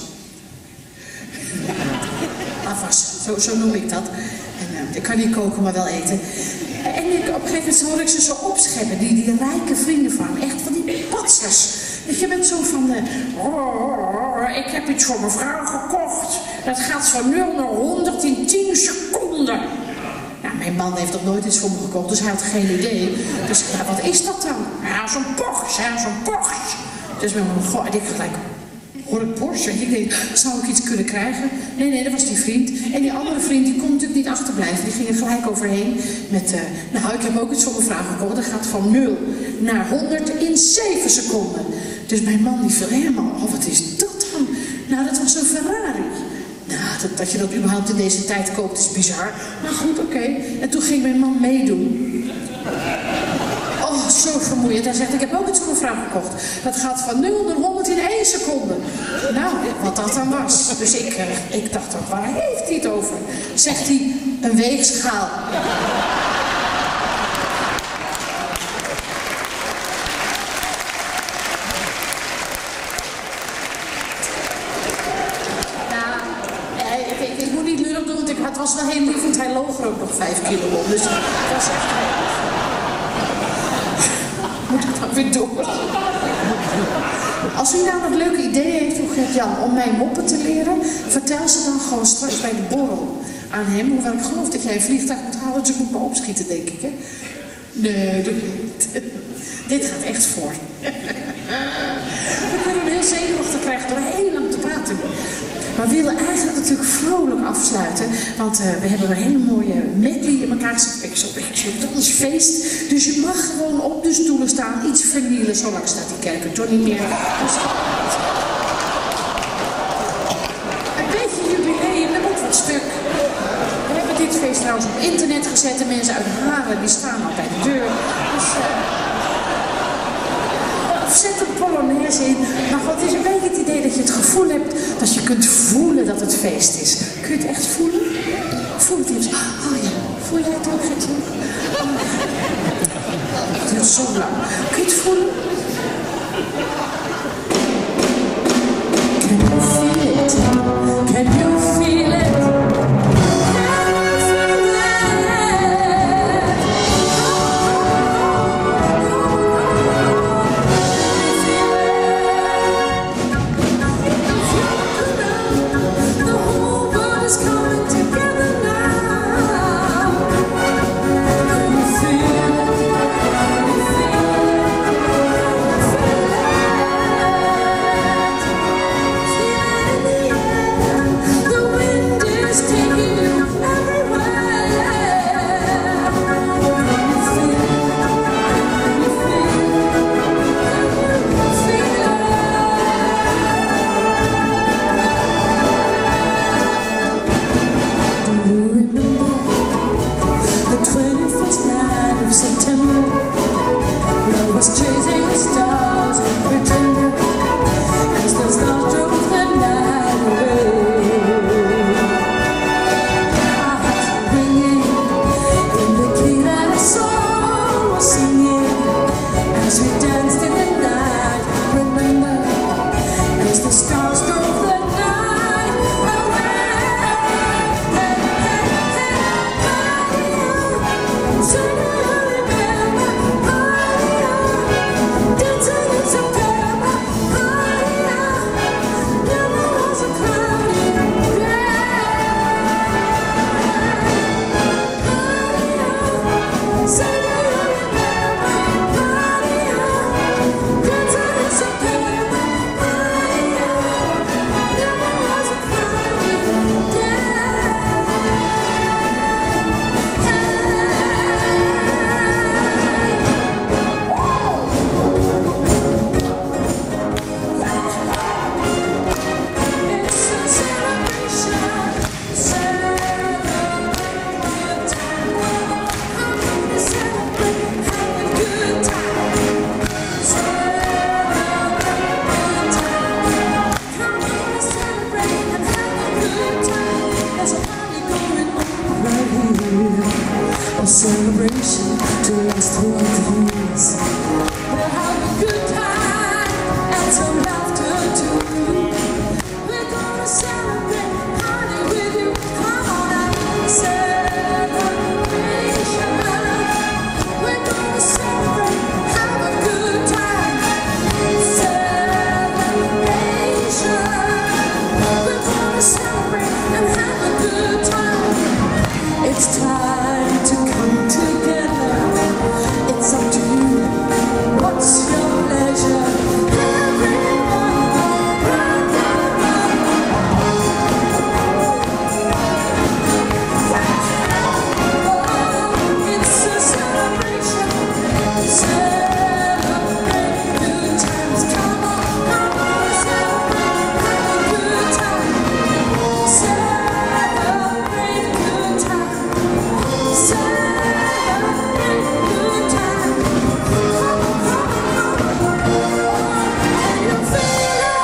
Afwassen, zo, zo noem ik dat. En uh, ik kan niet koken, maar wel eten. En ik, op een gegeven moment hoorde ik ze zo opscheppen, die, die rijke vrienden van hem. Echt van die patsers. Je bent zo van, uh, oh, ik heb iets voor mevrouw gekocht. Dat gaat van nul naar honderd in tien seconden. Nou, mijn man heeft nog nooit iets voor me gekocht, dus hij had geen idee. Dus ja, wat is dat dan? Ja, zo'n Porsche, ja, zo'n Porsche. Dus mijn man, goh, en ik gelijk, hoor ik Porsche? Ik denk, zou ik iets kunnen krijgen? Nee, nee, dat was die vriend. En die andere vriend, die kon natuurlijk niet achterblijven. Die ging er gelijk overheen met, uh, nou, ik heb ook iets voor mevrouw gekocht. Dat gaat van nul naar honderd in zeven seconden. Dus mijn man die viel helemaal, oh, wat is dat dan? Nou, dat was een Ferrari. Nou, dat, dat je dat überhaupt in deze tijd koopt is bizar. Maar goed, oké. Okay. En toen ging mijn man meedoen. Oh, zo vermoeiend. Hij zegt, ik heb ook iets voor mevrouw gekocht. Dat gaat van nul naar honderd in één seconde. Nou, wat dat dan was. Dus ik, uh, ik dacht ook, waar heeft hij het over? Zegt hij, een weegschaal. Het was wel heel lief, want hij loog er ook nog vijf kilo op. Dus het was echt... Moet ik dan weer door? Als u nou nog leuke ideeën heeft voor Gert-Jan om mij moppen te leren, vertel ze dan gewoon straks bij de borrel aan hem. Hoewel ik geloof dat jij een vliegtuig moet halen, dus ik moet me opschieten, denk ik. Hè? Nee, dit, dit gaat echt voor. We kunnen hem heel zenuwachtig krijgen door heel lang te praten. Maar we willen eigenlijk natuurlijk vrolijk afsluiten, want uh, we hebben een hele mooie medley in elkaar gezet. Ik zo'n dansfeest, dus je mag gewoon op de stoelen staan, iets vernielen, zo lang staat die kerk er toch niet meer. Dus, een beetje jubileum trouwens op internet gezet. De mensen uit Haren, die staan al bij de deur. Dus, uh, of zet een polonaise in. Maar wat is een beetje het idee dat je het gevoel hebt dat je kunt voelen dat het feest is. Kun je het echt voelen? Voel het eens. Oh ja, voel jij het ook, Gertje? Oh. Het duurt zo lang. Kun je het voelen? Can you feel it? Can you feel it? Celebration to last throughout the years. We'll have a good time and some laughter too. We're gonna celebrate, honey, with you. Come on and celebration. We're gonna celebrate, have a good time. Celebration. We're gonna celebrate and have a good time. It's time to come together. It's up to you. What's your pleasure? Everyone go round and round. Oh, it's a celebration. Celebrate good times. Come on, come on, celebrate. Have a good time. Celebrate good times. Celebrate good times. Come on, come on, come on. Can you feel it?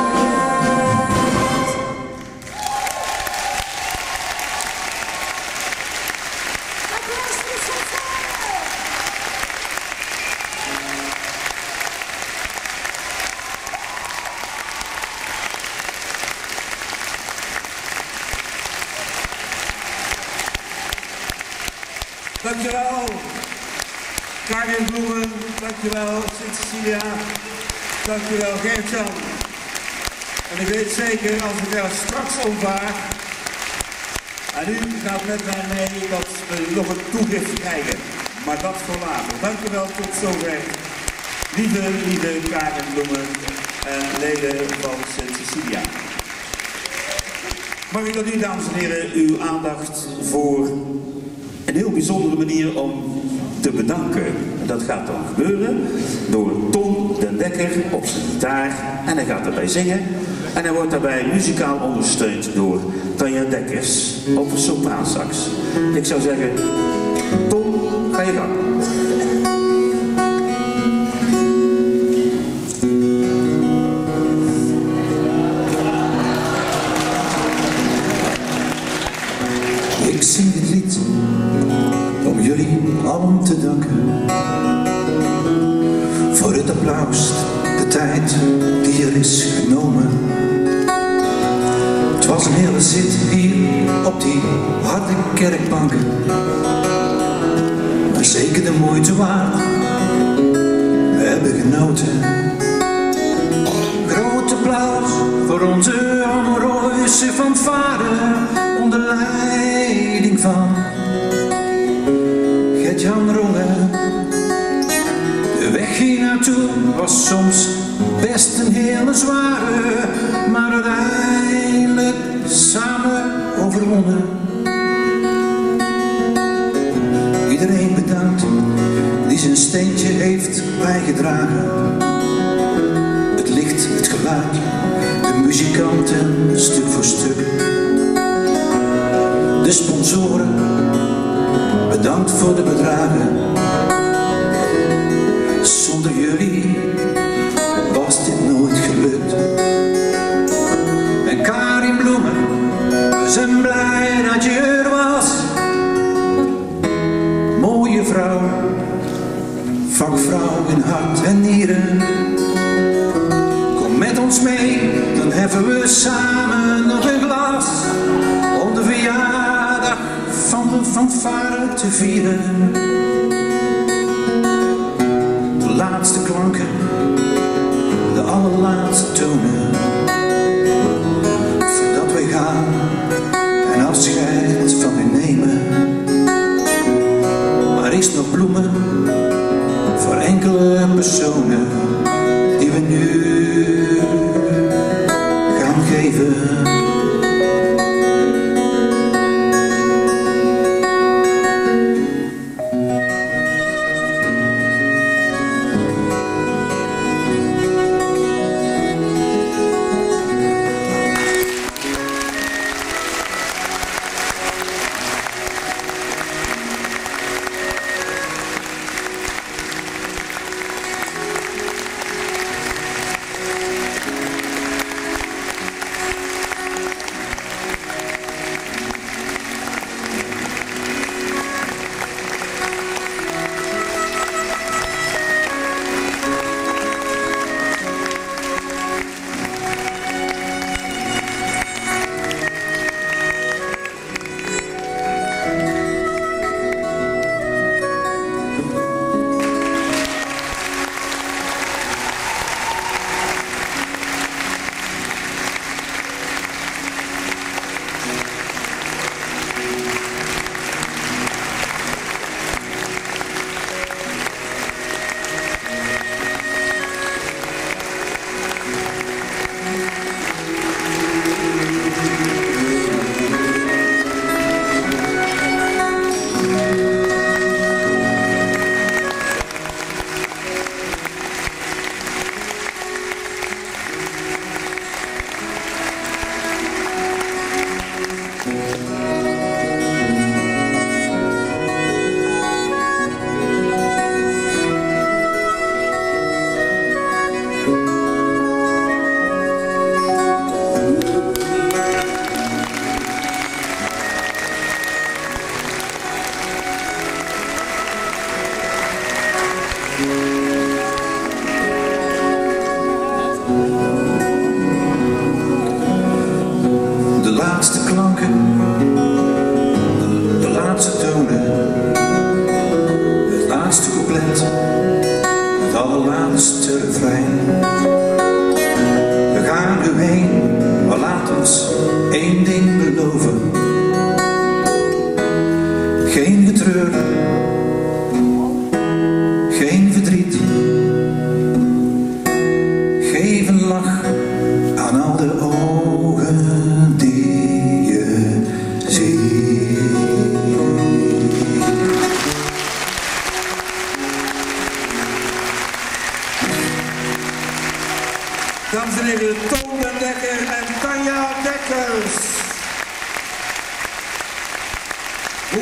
Applaus voor Sofie. Dankjewel, Karin Bloemen, dankjewel, Sint-Cecilia, dankjewel, Gert-Jan. En ik weet zeker, als ik er straks omvaar, en u gaat met mij mee, dat we nog een toegift krijgen. Maar dat voor later. Dankjewel, tot zover. Lieve, lieve Karin Bloemen en leden van Sint-Cecilia. Mag ik dan nu, dames en heren, uw aandacht voor een heel bijzondere manier om te bedanken. Dat gaat dan gebeuren door Ton den Dekker op zijn gitaar en hij gaat erbij zingen. En hij wordt daarbij muzikaal ondersteund door Tanja Dekkers op sopraansax. Ik zou zeggen, Tom, ga je gang. Ik zing dit lied om jullie allen te danken voor het applaus, de tijd die er is genomen. Het was een hele zit hier op die harde kerkbanken, maar zeker de moeite waard. We hebben genoten. Groot applaus voor onze amoreuze fanfare onder leiding van Gert-Jan Rongen. De weg hier naartoe was soms best een hele zware, maar uiteindelijk samen overwonnen. Iedereen bedankt die zijn steentje heeft bijgedragen. Het licht, het geluid, de muzikanten stuk voor stuk. De sponsoren, bedankt voor de bedragen. Zonder jullie was dit nooit gelukt. En Karin Bloemen, we zijn blij dat je er was. Mooie vrouw, vakvrouw in hart en nieren. Kom met ons mee, dan heffen we samen nog een glas. Om de verjaardag van de fanfare te vieren. De laatste klanken, de allerlaatste tonen. Voordat we gaan en afscheid van u nemen. Maar is nog bloemen voor enkele personen die we nu gaan geven.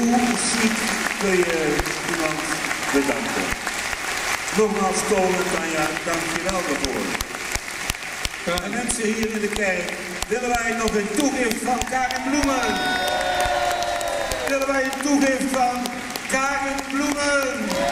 ziek kun je iemand bedanken? Nogmaals, Tonen, Tanja, dank je wel daarvoor. En mensen hier in de kerk, willen wij nog een toegift van Karin Bloemen? Willen wij een toegift van Karin Bloemen?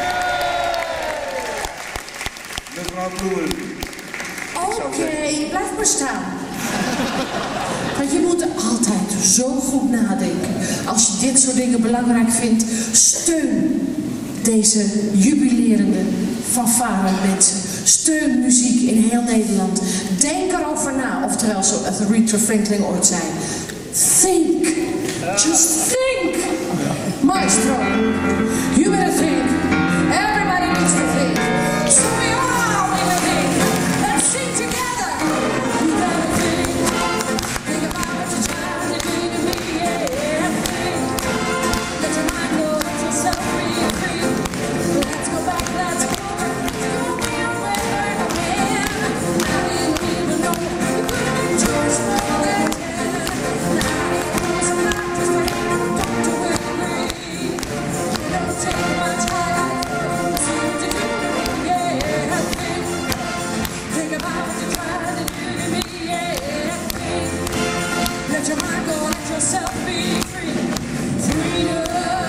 Mevrouw Bloemen. Oké, okay, blijf maar staan. Want je moet altijd zo goed nadenken. Als je dit soort dingen belangrijk vindt, steun deze jubilerende fanfare mensen. Steun muziek in heel Nederland. Denk erover na, oftewel zoals Aretha Franklin ooit zei. Think. Just think. Maestro, you better think. Everybody needs to think. So we all need to think. Let's sing together. You better think. Think about what you're trying to do to me. Yeah, think. Let your mind go, let yourself be free. Let's go back, let's go back. Go where we're the man. I didn't even know you couldn't choose more than ten. Now it was a practice, don't do it agree. You don't take much highlight. Seem to do to me, yeah. Think. Think about what you're trying to do to me, yeah. Think. Let your mind go, let yourself be free. Freedom.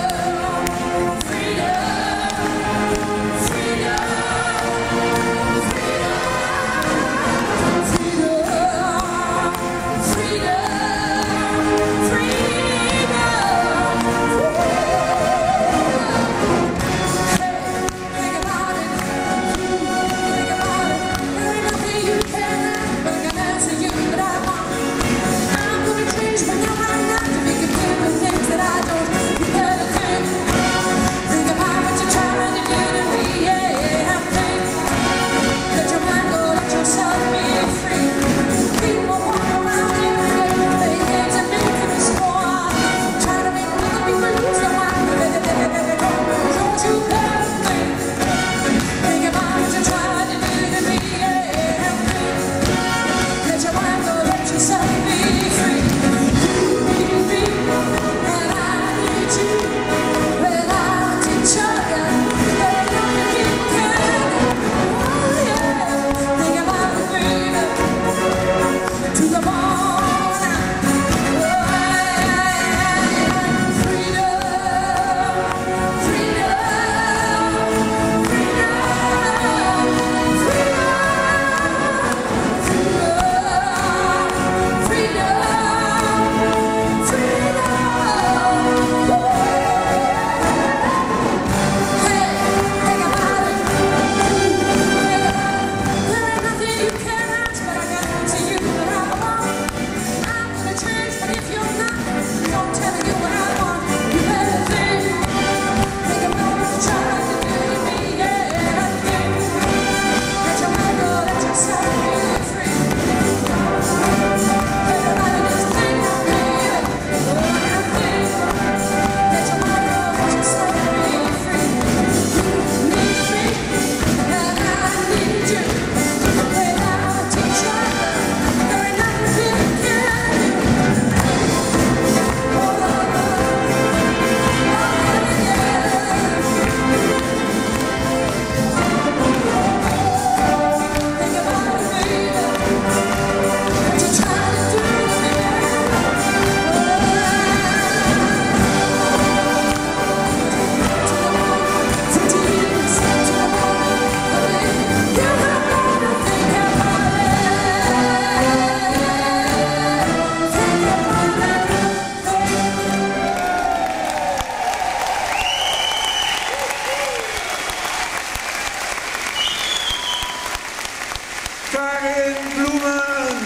Karin Bloemen.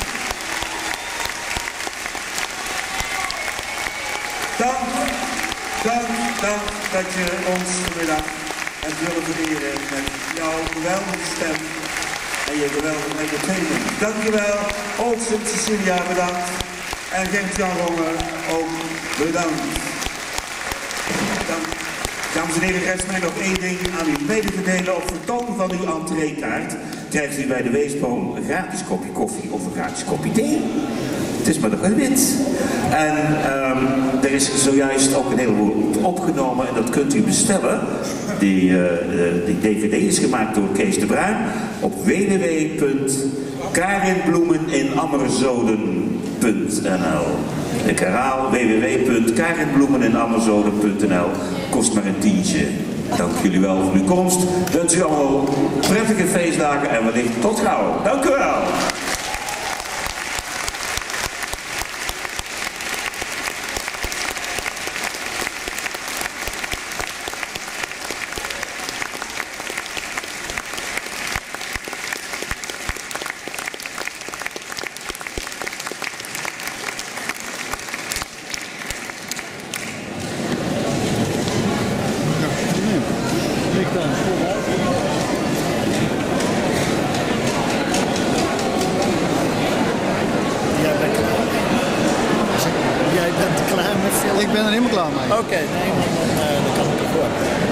Dank, dank, dank dat je ons vanmiddag hebt willen vereren met jouw geweldige stem en je geweldige entertainment. Dankjewel, Olsen Cecilia bedankt en Gert-Jan Ronger ook bedankt. Dank. Dames en heren, rest mij nog één ding aan u mede te delen. Op vertoon van uw entreekaart krijgt u bij de Weesboom een gratis kopje koffie of een gratis kopje thee. Het is maar nog een wit. En um, er is zojuist ook een heleboel opgenomen en dat kunt u bestellen. Die, uh, die D V D is gemaakt door Kees de Bruin op w w w punt karinbloemeninammerzoden punt n l. Ik herhaal w w w punt karinbloemeninammerzoden punt n l. Kost maar een tientje. Dank jullie wel voor uw komst. Wens u allemaal prettige feestdagen en wellicht tot gauw. Dank u wel. Ik ben er helemaal klaar mee. Oké, okay, nee, dan, dan, dan kan ik ervoor.